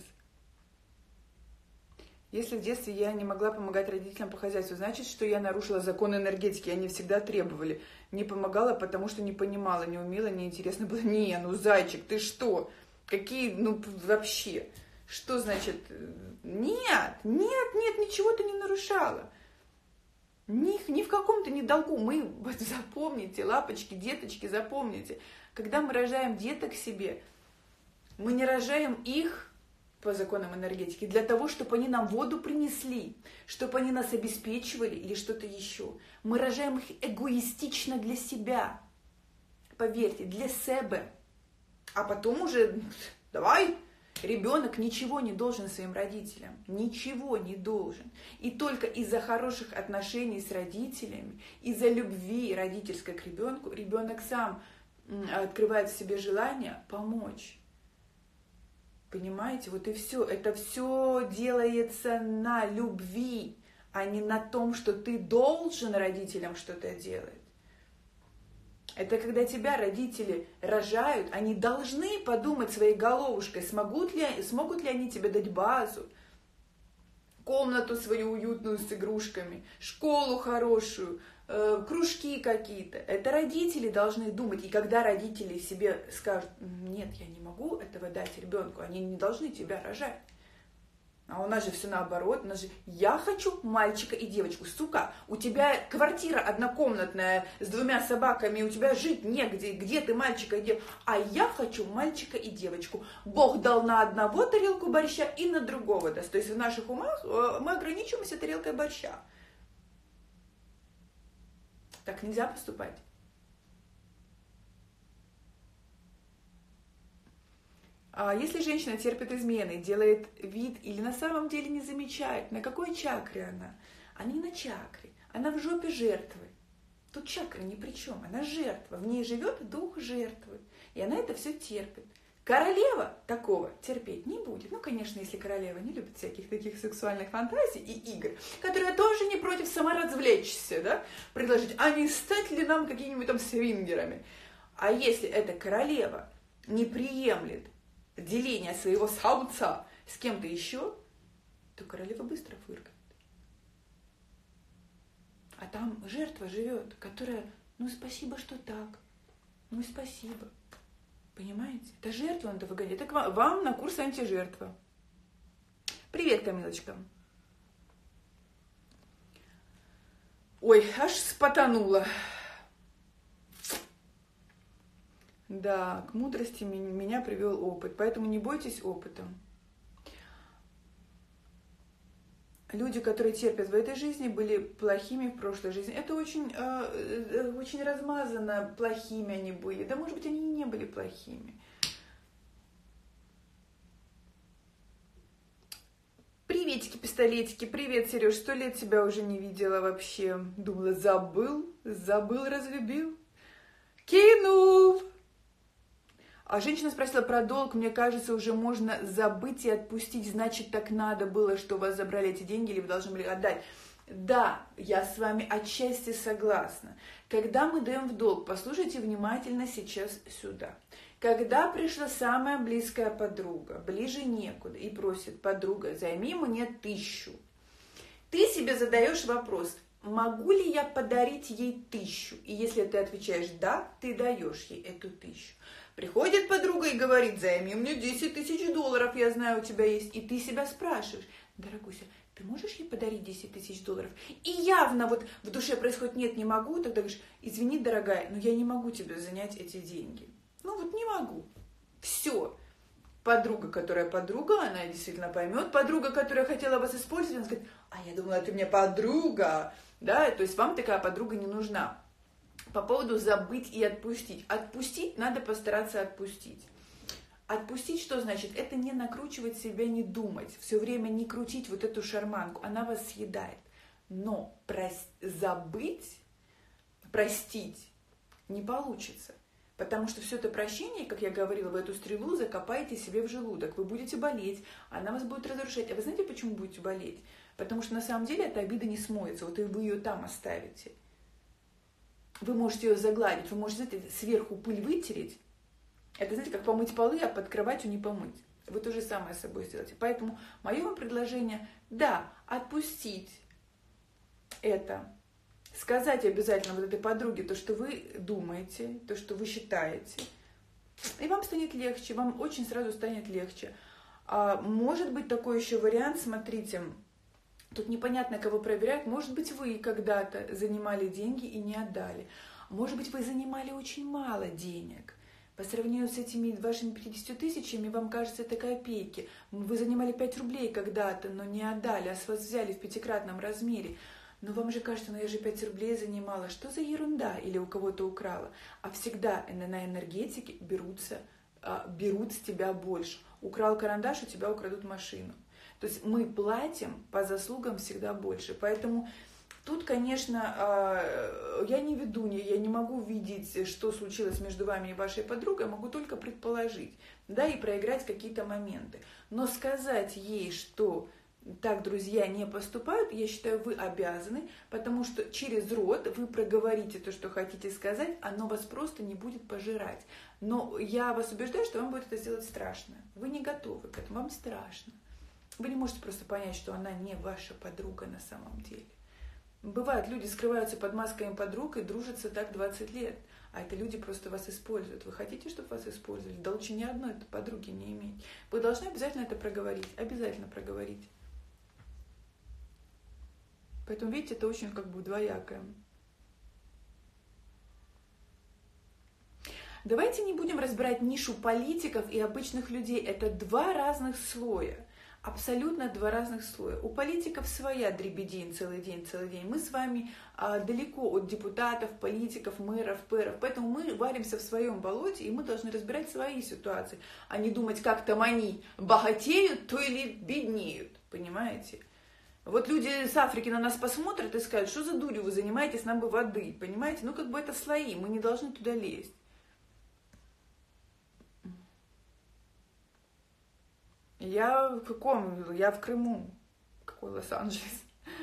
Если в детстве я не могла помогать родителям по хозяйству, значит, что я нарушила закон энергетики, они всегда требовали. Не помогала, потому что не понимала, не умела, неинтересно было. Не, ну, зайчик, ты что? Какие, ну, вообще? Что значит? Нет, ничего ты не нарушала. Ни в каком-то не долгу. Мы, вот, запомните, лапочки, деточки, запомните. Когда мы рожаем деток себе, мы не рожаем их по законам энергетики для того, чтобы они нам воду принесли, чтобы они нас обеспечивали или что-то еще. Мы рожаем их эгоистично для себя. Поверьте, для себя. А потом уже, давай, ребенок ничего не должен своим родителям. Ничего не должен. И только из-за хороших отношений с родителями, из-за любви родительской к ребенку, ребенок сам открывает в себе желание помочь. Понимаете, вот и все. Это все делается на любви, а не на том, что ты должен родителям что-то делать. Это когда тебя родители рожают, они должны подумать своей головушкой, смогут ли они тебе дать базу, комнату свою уютную с игрушками, школу хорошую, кружки какие-то. Это родители должны думать. И когда родители себе скажут: нет, я не могу этого дать ребенку, они не должны тебя рожать. А у нас же все наоборот. У нас же: я хочу мальчика и девочку. Сука, у тебя квартира однокомнатная с 2 собаками, у тебя жить негде. Где ты мальчика и девочку? А я хочу мальчика и девочку. Бог дал на одного тарелку борща и на другого даст. То есть в наших умах мы ограничиваемся тарелкой борща. Так нельзя поступать. А если женщина терпит измены, делает вид или на самом деле не замечает, на какой чакре она? А не на чакре, она в жопе жертвы. Тут чакра ни при чем, она жертва, в ней живет дух жертвы, и она это все терпит. Королева такого терпеть не будет. Ну, конечно, если королева не любит всяких таких сексуальных фантазий и игр, которая тоже не против саморазвлечься, да, предложить, а не стать ли нам какими-нибудь там свингерами. А если эта королева не приемлет деление своего самца с кем-то еще, то королева быстро фыркает. А там жертва живет, которая: ну, спасибо, что так, ну, спасибо. Понимаете? Это жертву надо выгонять. Это вам на курс антижертва. Привет, Камилочка. Ой, аж спотанула. Да, к мудрости меня привел опыт, поэтому не бойтесь опыта. Люди, которые терпят в этой жизни, были плохими в прошлой жизни. Это очень размазано, плохими они были. Да, может быть, они и не были плохими. Приветики, пистолетики, привет, Сереж, 100 лет тебя уже не видела вообще. Думала, забыл, разлюбил, кинул. А женщина спросила про долг, мне кажется, уже можно забыть и отпустить, значит, так надо было, что у вас забрали эти деньги, или вы должны были отдать. Да, я с вами отчасти согласна. Когда мы даем в долг, послушайте внимательно сейчас сюда. Когда пришла самая близкая подруга, ближе некуда, и просит: подруга, займи мне 1000. Ты себе задаешь вопрос: могу ли я подарить ей 1000? И если ты отвечаешь да, ты даешь ей эту 1000. Приходит подруга и говорит: займи мне 10 000 долларов, я знаю, у тебя есть. И ты себя спрашиваешь: дорогуся, ты можешь ей подарить 10 000 долларов? И явно вот в душе происходит: нет, не могу. Тогда говоришь: извини, дорогая, но я не могу тебе занять эти деньги. Ну вот не могу. Все. Подруга, которая подруга, она действительно поймет. Подруга, которая хотела вас использовать, она скажет: а я думала, ты мне подруга. Да, то есть вам такая подруга не нужна. По поводу забыть и отпустить. Отпустить надо постараться отпустить. Отпустить что значит? Это не накручивать себя, не думать. Все время не крутить вот эту шарманку. Она вас съедает. Но забыть, простить не получится. Потому что все это прощение, как я говорила, вы эту стрелу закопаете себе в желудок. Вы будете болеть, она вас будет разрушать. А вы знаете, почему будете болеть? Потому что на самом деле эта обида не смоется. Вот и вы ее там оставите. Вы можете ее загладить, вы можете, знаете, сверху пыль вытереть. Это, знаете, как помыть полы, а под кроватью не помыть. Вы то же самое с собой сделаете. Поэтому мое вам предложение, да, отпустить это. Сказать обязательно вот этой подруге то, что вы думаете, то, что вы считаете. И вам станет легче, вам очень сразу станет легче. Может быть такой еще вариант, смотрите, тут непонятно, кого проверять. Может быть, вы когда-то занимали деньги и не отдали. Может быть, вы занимали очень мало денег. По сравнению с этими вашими 50 000, вам кажется, это копейки. Вы занимали 5 рублей когда-то, но не отдали, а с вас взяли в 5-кратном размере. Но вам же кажется, я же 5 рублей занимала. Что за ерунда? Или у кого-то украла? А всегда на энергетике берут с тебя больше. Украл карандаш, у тебя украдут машину. То есть мы платим по заслугам всегда больше. Поэтому тут, конечно, я не ведунья, я не могу видеть, что случилось между вами и вашей подругой, могу только предположить, да, и проиграть какие-то моменты. Но сказать ей, что так друзья не поступают, я считаю, вы обязаны, потому что через рот вы проговорите то, что хотите сказать, оно вас просто не будет пожирать. Но я вас убеждаю, что вам будет это сделать страшно. Вы не готовы к этому, вам страшно. Вы не можете просто понять, что она не ваша подруга на самом деле. Бывает, люди скрываются под масками подруг и дружатся так 20 лет. А это люди просто вас используют. Вы хотите, чтобы вас использовали? Да лучше ни одной подруги не иметь. Вы должны обязательно это проговорить. Обязательно проговорить. Поэтому, видите, это очень двоякое. Давайте не будем разбирать нишу политиков и обычных людей. Это два разных слоя. Абсолютно два разных слоя. У политиков своя дребедень целый день. Мы с вами далеко от депутатов, политиков, мэров, пэров. Поэтому мы варимся в своем болоте, и мы должны разбирать свои ситуации, а не думать, как там они богатеют, то или беднеют. Понимаете? Вот люди с Африки на нас посмотрят и скажут: что за дурью вы занимаетесь, нам бы воды. Понимаете? Это слои, мы не должны туда лезть. Я в каком? Я в Крыму. Какой Лос-Анджелес?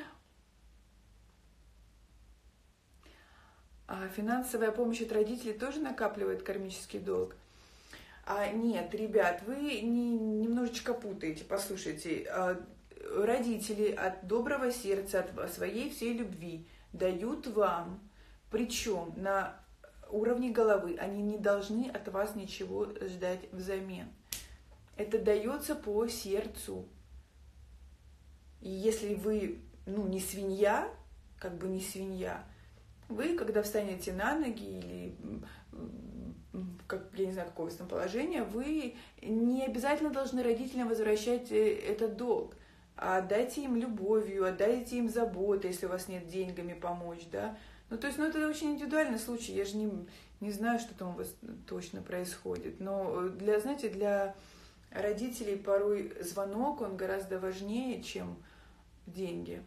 А финансовая помощь от родителей тоже накапливает кармический долг? Нет, ребят, вы немножечко путаете. Послушайте, родители от доброго сердца, от своей всей любви дают вам, причем на уровне головы. Они не должны от вас ничего ждать взамен. Это дается по сердцу. И если вы, не свинья, как бы не свинья, вы, когда встанете на ноги или, я не знаю, какого там положения, вы не обязательно должны родителям возвращать этот долг. А отдайте им любовью, отдайте им заботой, если у вас нет деньгами помочь, да. То есть, это очень индивидуальный случай, я же не знаю, что там у вас точно происходит. Но для родителей порой звонок, он гораздо важнее, чем деньги.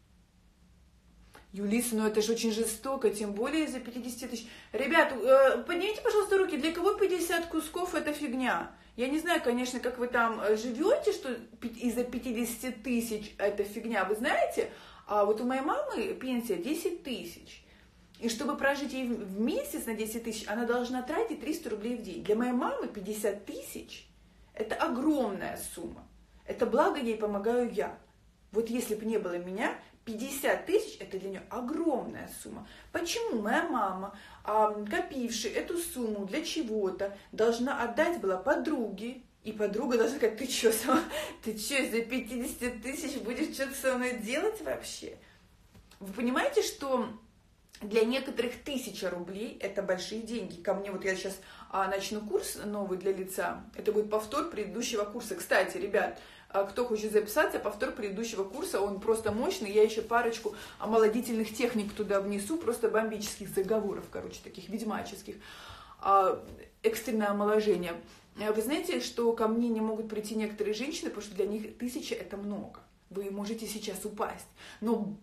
Юлиса, это же очень жестоко, тем более из-за 50 тысяч. Ребят, поднимите, пожалуйста, руки, для кого 50 кусков это фигня? Я не знаю, конечно, как вы там живете, что из-за 50 тысяч это фигня, вы знаете? А вот у моей мамы пенсия 10 тысяч. И чтобы прожить ей в месяц на 10 тысяч, она должна тратить 300 рублей в день. Для моей мамы 50 тысяч – это огромная сумма. Это благо ей помогаю я. Вот если бы не было меня, 50 тысяч – это для нее огромная сумма. Почему моя мама, копившая эту сумму для чего-то, должна отдать была подруге, и подруга должна сказать: ты что, из-за 50 тысяч будешь что-то со мной делать вообще? Вы понимаете, что для некоторых 1000 рублей – это большие деньги. Ко мне, я сейчас начну курс новый для лица, это будет повтор предыдущего курса. Кстати, ребят, кто хочет записаться, повтор предыдущего курса, он просто мощный. Я еще парочку омолодительных техник туда внесу, просто бомбических заговоров, таких ведьмаческих. Экстренное омоложение. Вы знаете, что ко мне не могут прийти некоторые женщины, потому что для них 1000 – это много. Вы можете сейчас упасть. Но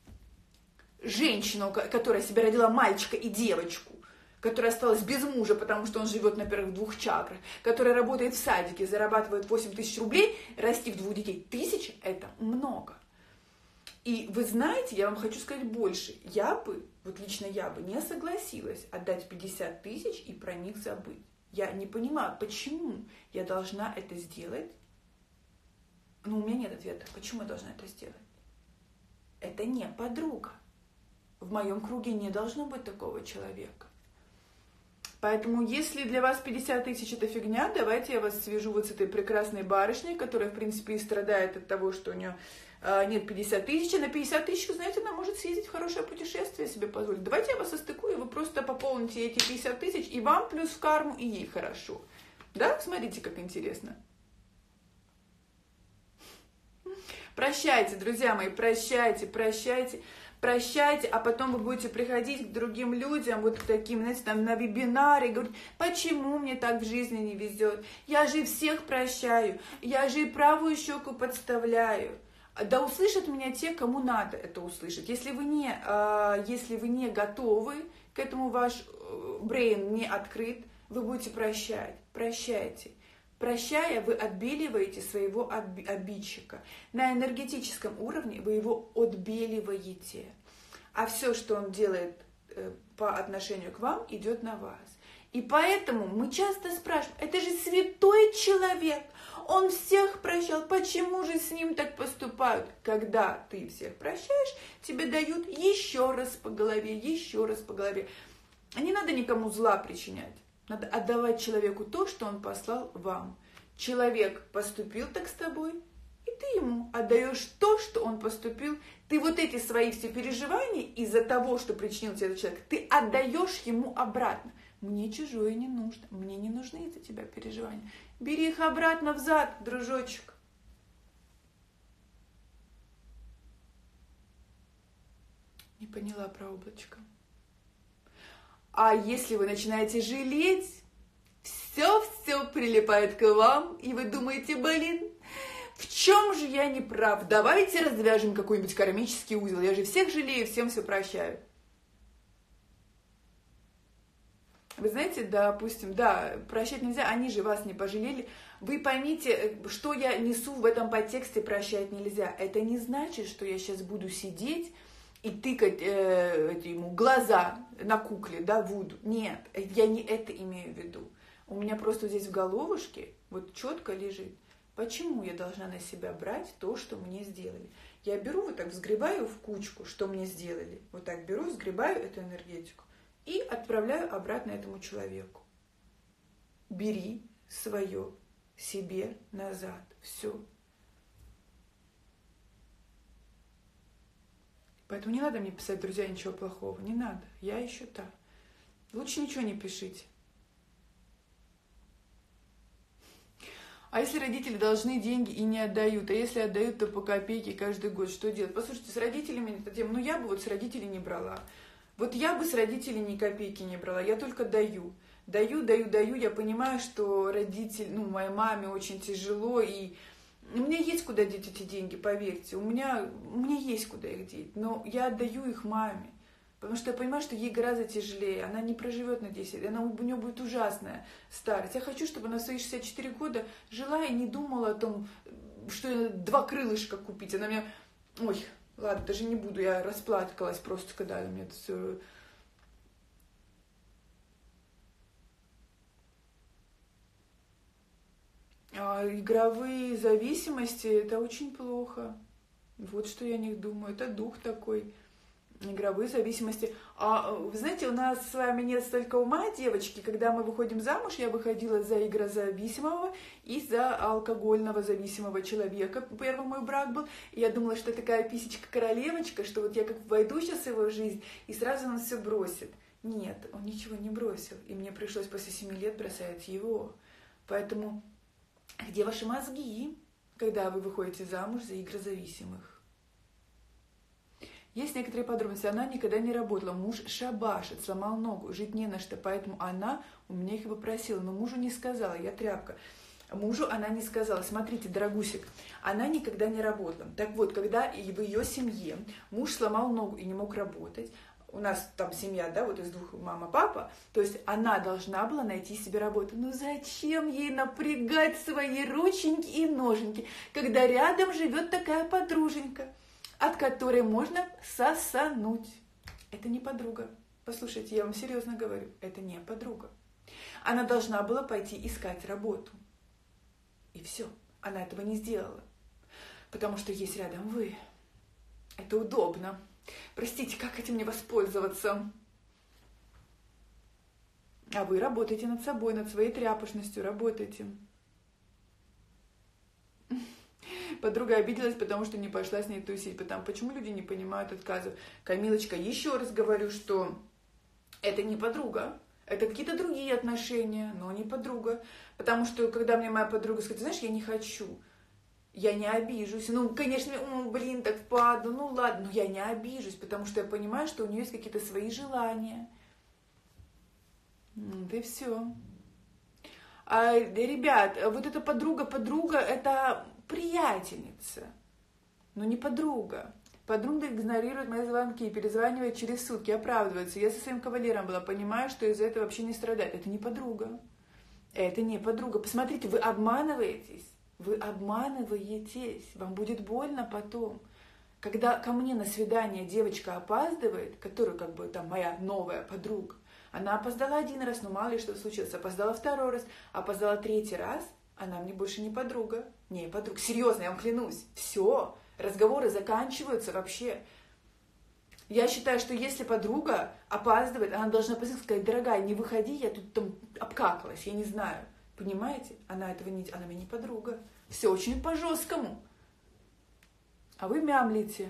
женщина, которая себе родила мальчика и девочку, которая осталась без мужа, потому что он живет на первых 2 чакрах, которая работает в садике, зарабатывает 8000 рублей, растив 2 детей, 1000 – это много. И вы знаете, я вам хочу сказать больше. Лично я бы не согласилась отдать 50 тысяч и про них забыть. Я не понимаю, почему я должна это сделать. У меня нет ответа, почему я должна это сделать. Это не подруга. В моем круге не должно быть такого человека. Поэтому, если для вас 50 тысяч это фигня, давайте я вас свяжу с этой прекрасной барышней, которая, в принципе, и страдает от того, что у нее нет 50 тысяч. А на 50 тысяч, знаете, она может съездить в хорошее путешествие себе позволить. Давайте я вас состыкую, и вы просто пополните эти 50 тысяч, и вам плюс в карму, и ей хорошо. Да? Смотрите, как интересно. Прощайте, друзья мои, прощайте. Прощайте, а потом вы будете приходить к другим людям, к таким, на вебинаре, говорить: почему мне так в жизни не везет? Я же всех прощаю, я же и правую щеку подставляю. Да услышат меня те, кому надо это услышать. Если вы не готовы к этому, ваш брейн не открыт, вы будете прощать. Прощайте. Прощая, вы отбеливаете своего обидчика. На энергетическом уровне вы его отбеливаете. А все, что он делает по отношению к вам, идет на вас. И поэтому мы часто спрашиваем: это же святой человек, он всех прощал, почему же с ним так поступают? Когда ты всех прощаешь, тебе дают еще раз по голове. Не надо никому зла причинять. Надо отдавать человеку то, что он послал вам. Человек поступил так с тобой, и ты ему отдаешь то, что он поступил. Ты эти свои все переживания из-за того, что причинил тебе этот человек, ты отдаешь ему обратно. Мне чужое не нужно, мне не нужны из-за тебя переживания. Бери их обратно взад, дружочек. Не поняла про облачко. А если вы начинаете жалеть, все прилипает к вам, и вы думаете: в чем же я не прав? Давайте развяжем какой-нибудь кармический узел. Я же всех жалею, всем все прощаю. Вы знаете, допустим, прощать нельзя, они же вас не пожалели. Вы поймите, что я несу в этом подтексте: прощать нельзя. Это не значит, что я сейчас буду сидеть и тыкать ему глаза на кукле, Вуду. Нет, я не это имею в виду. У меня просто здесь в головушке четко лежит: почему я должна на себя брать то, что мне сделали. Я беру, взгребаю в кучку, что мне сделали. Так беру, сгребаю эту энергетику и отправляю обратно этому человеку. Бери свое себе назад. Все. Поэтому не надо мне писать, друзья, ничего плохого. Не надо. Я еще та. Лучше ничего не пишите. А если родители должны деньги и не отдают? А если отдают, то по копейке каждый год? Что делать? Послушайте, с родителями эта тема. Ну, я бы вот с родителей не брала. Вот я бы с родителей ни копейки не брала. Я только даю. Даю. Я понимаю, что родитель, моей маме очень тяжело. И у меня есть куда деть эти деньги, поверьте. У меня есть куда их деть. Но я отдаю их маме. Потому что я понимаю, что ей гораздо тяжелее. Она не проживет на 10 лет. У нее будет ужасная старость. Я хочу, чтобы она в свои 64 года жила и не думала о том, что 2 крылышка купить. Она меня... Ой, ладно, даже не буду. Я расплакалась просто, когда мне это все... Игровые зависимости – это очень плохо. Вот что я о них думаю. Это дух такой. Игровые зависимости. Вы знаете, у нас с вами нет столько ума, девочки. Когда мы выходим замуж, я выходила за игрозависимого и за алкогольного зависимого человека. Первый мой брак был. И я думала, что такая писечка-королевочка, что вот я как войду сейчас в его жизнь, и сразу он все бросит. Нет, он ничего не бросил. И мне пришлось после 7 лет бросать его. Поэтому где ваши мозги, когда вы выходите замуж за игрозависимых? Есть некоторые подробности. Она никогда не работала. Муж шабашит, сломал ногу, жить не на что. Поэтому она у меня их и попросила. Но мужу не сказала, я тряпка. Мужу она не сказала. Смотрите, дорогусик, она никогда не работала. Так вот, когда в ее семье муж сломал ногу и не мог работать, у нас там семья, да, вот из 2 мама, папа, то есть она должна была найти себе работу. Ну зачем ей напрягать свои рученьки и ноженьки, когда рядом живет такая подруженька, от которой можно сосануть? Это не подруга. Послушайте, я вам серьезно говорю, это не подруга. Она должна была пойти искать работу. И все. Она этого не сделала. Потому что есть рядом вы. Это удобно. Простите, как этим не воспользоваться? А вы работаете над собой, над своей тряпочностью, работаете. Подруга обиделась, потому что не пошла с ней тусить. Почему люди не понимают отказов? Камилочка, еще раз говорю, что это не подруга. Это какие-то другие отношения, но не подруга. Потому что, когда мне моя подруга сказала, знаешь, я не хочу, я не обижусь. Ну, конечно, так впаду, ну ладно, но я не обижусь, потому что я понимаю, что у нее есть какие-то свои желания. Да и все. Ребят, вот эта подруга, это приятельница, но не подруга. Подруга игнорирует мои звонки, перезванивает через сутки, оправдывается. Я со своим кавалером была, понимаю, что из-за этого вообще не страдает. Это не подруга. Это не подруга. Посмотрите, вы обманываетесь. Вы обманываетесь. Вам будет больно потом. Когда ко мне на свидание девочка опаздывает, которая как бы там моя новая подруга, она опоздала 1 раз, ну мало ли что случилось, опоздала 2 раз, опоздала 3 раз, она мне больше не подруга. Не подруга. Серьезно, я вам клянусь. Все. Разговоры заканчиваются вообще. Я считаю, что если подруга опаздывает, она должна сказать, дорогая, не выходи, я тут там обкакалась, я не знаю. Понимаете? Она мне не подруга. Все очень по-жесткому. А вы мямлите.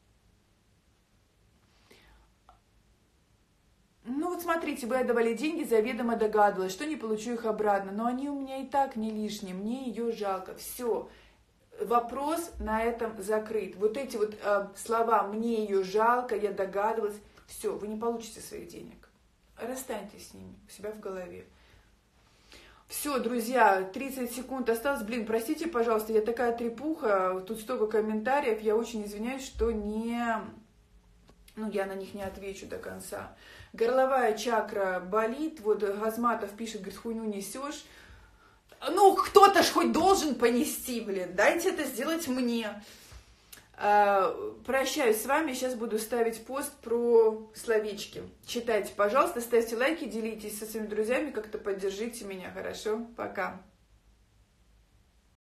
Ну вот смотрите, вы отдавали деньги, заведомо догадывалась, что не получу их обратно. Но они у меня и так не лишние, мне ее жалко. Все. Вопрос на этом закрыт. Вот эти вот слова «мне ее жалко», «я догадывалась», все, вы не получите своих денег. Расстаньтесь с ними у себя в голове. Все, друзья, 30 секунд осталось. Блин, простите, пожалуйста, я такая трепуха, тут столько комментариев, я очень извиняюсь, что я на них не отвечу до конца. Горловая чакра болит, вот Газматов пишет, говорит, хуйню несешь. Ну, кто-то ж хоть должен понести, блин, дайте это сделать мне. Прощаюсь с вами, сейчас буду ставить пост про словечки. Читайте, пожалуйста, ставьте лайки, делитесь со своими друзьями, как-то поддержите меня, хорошо? Пока.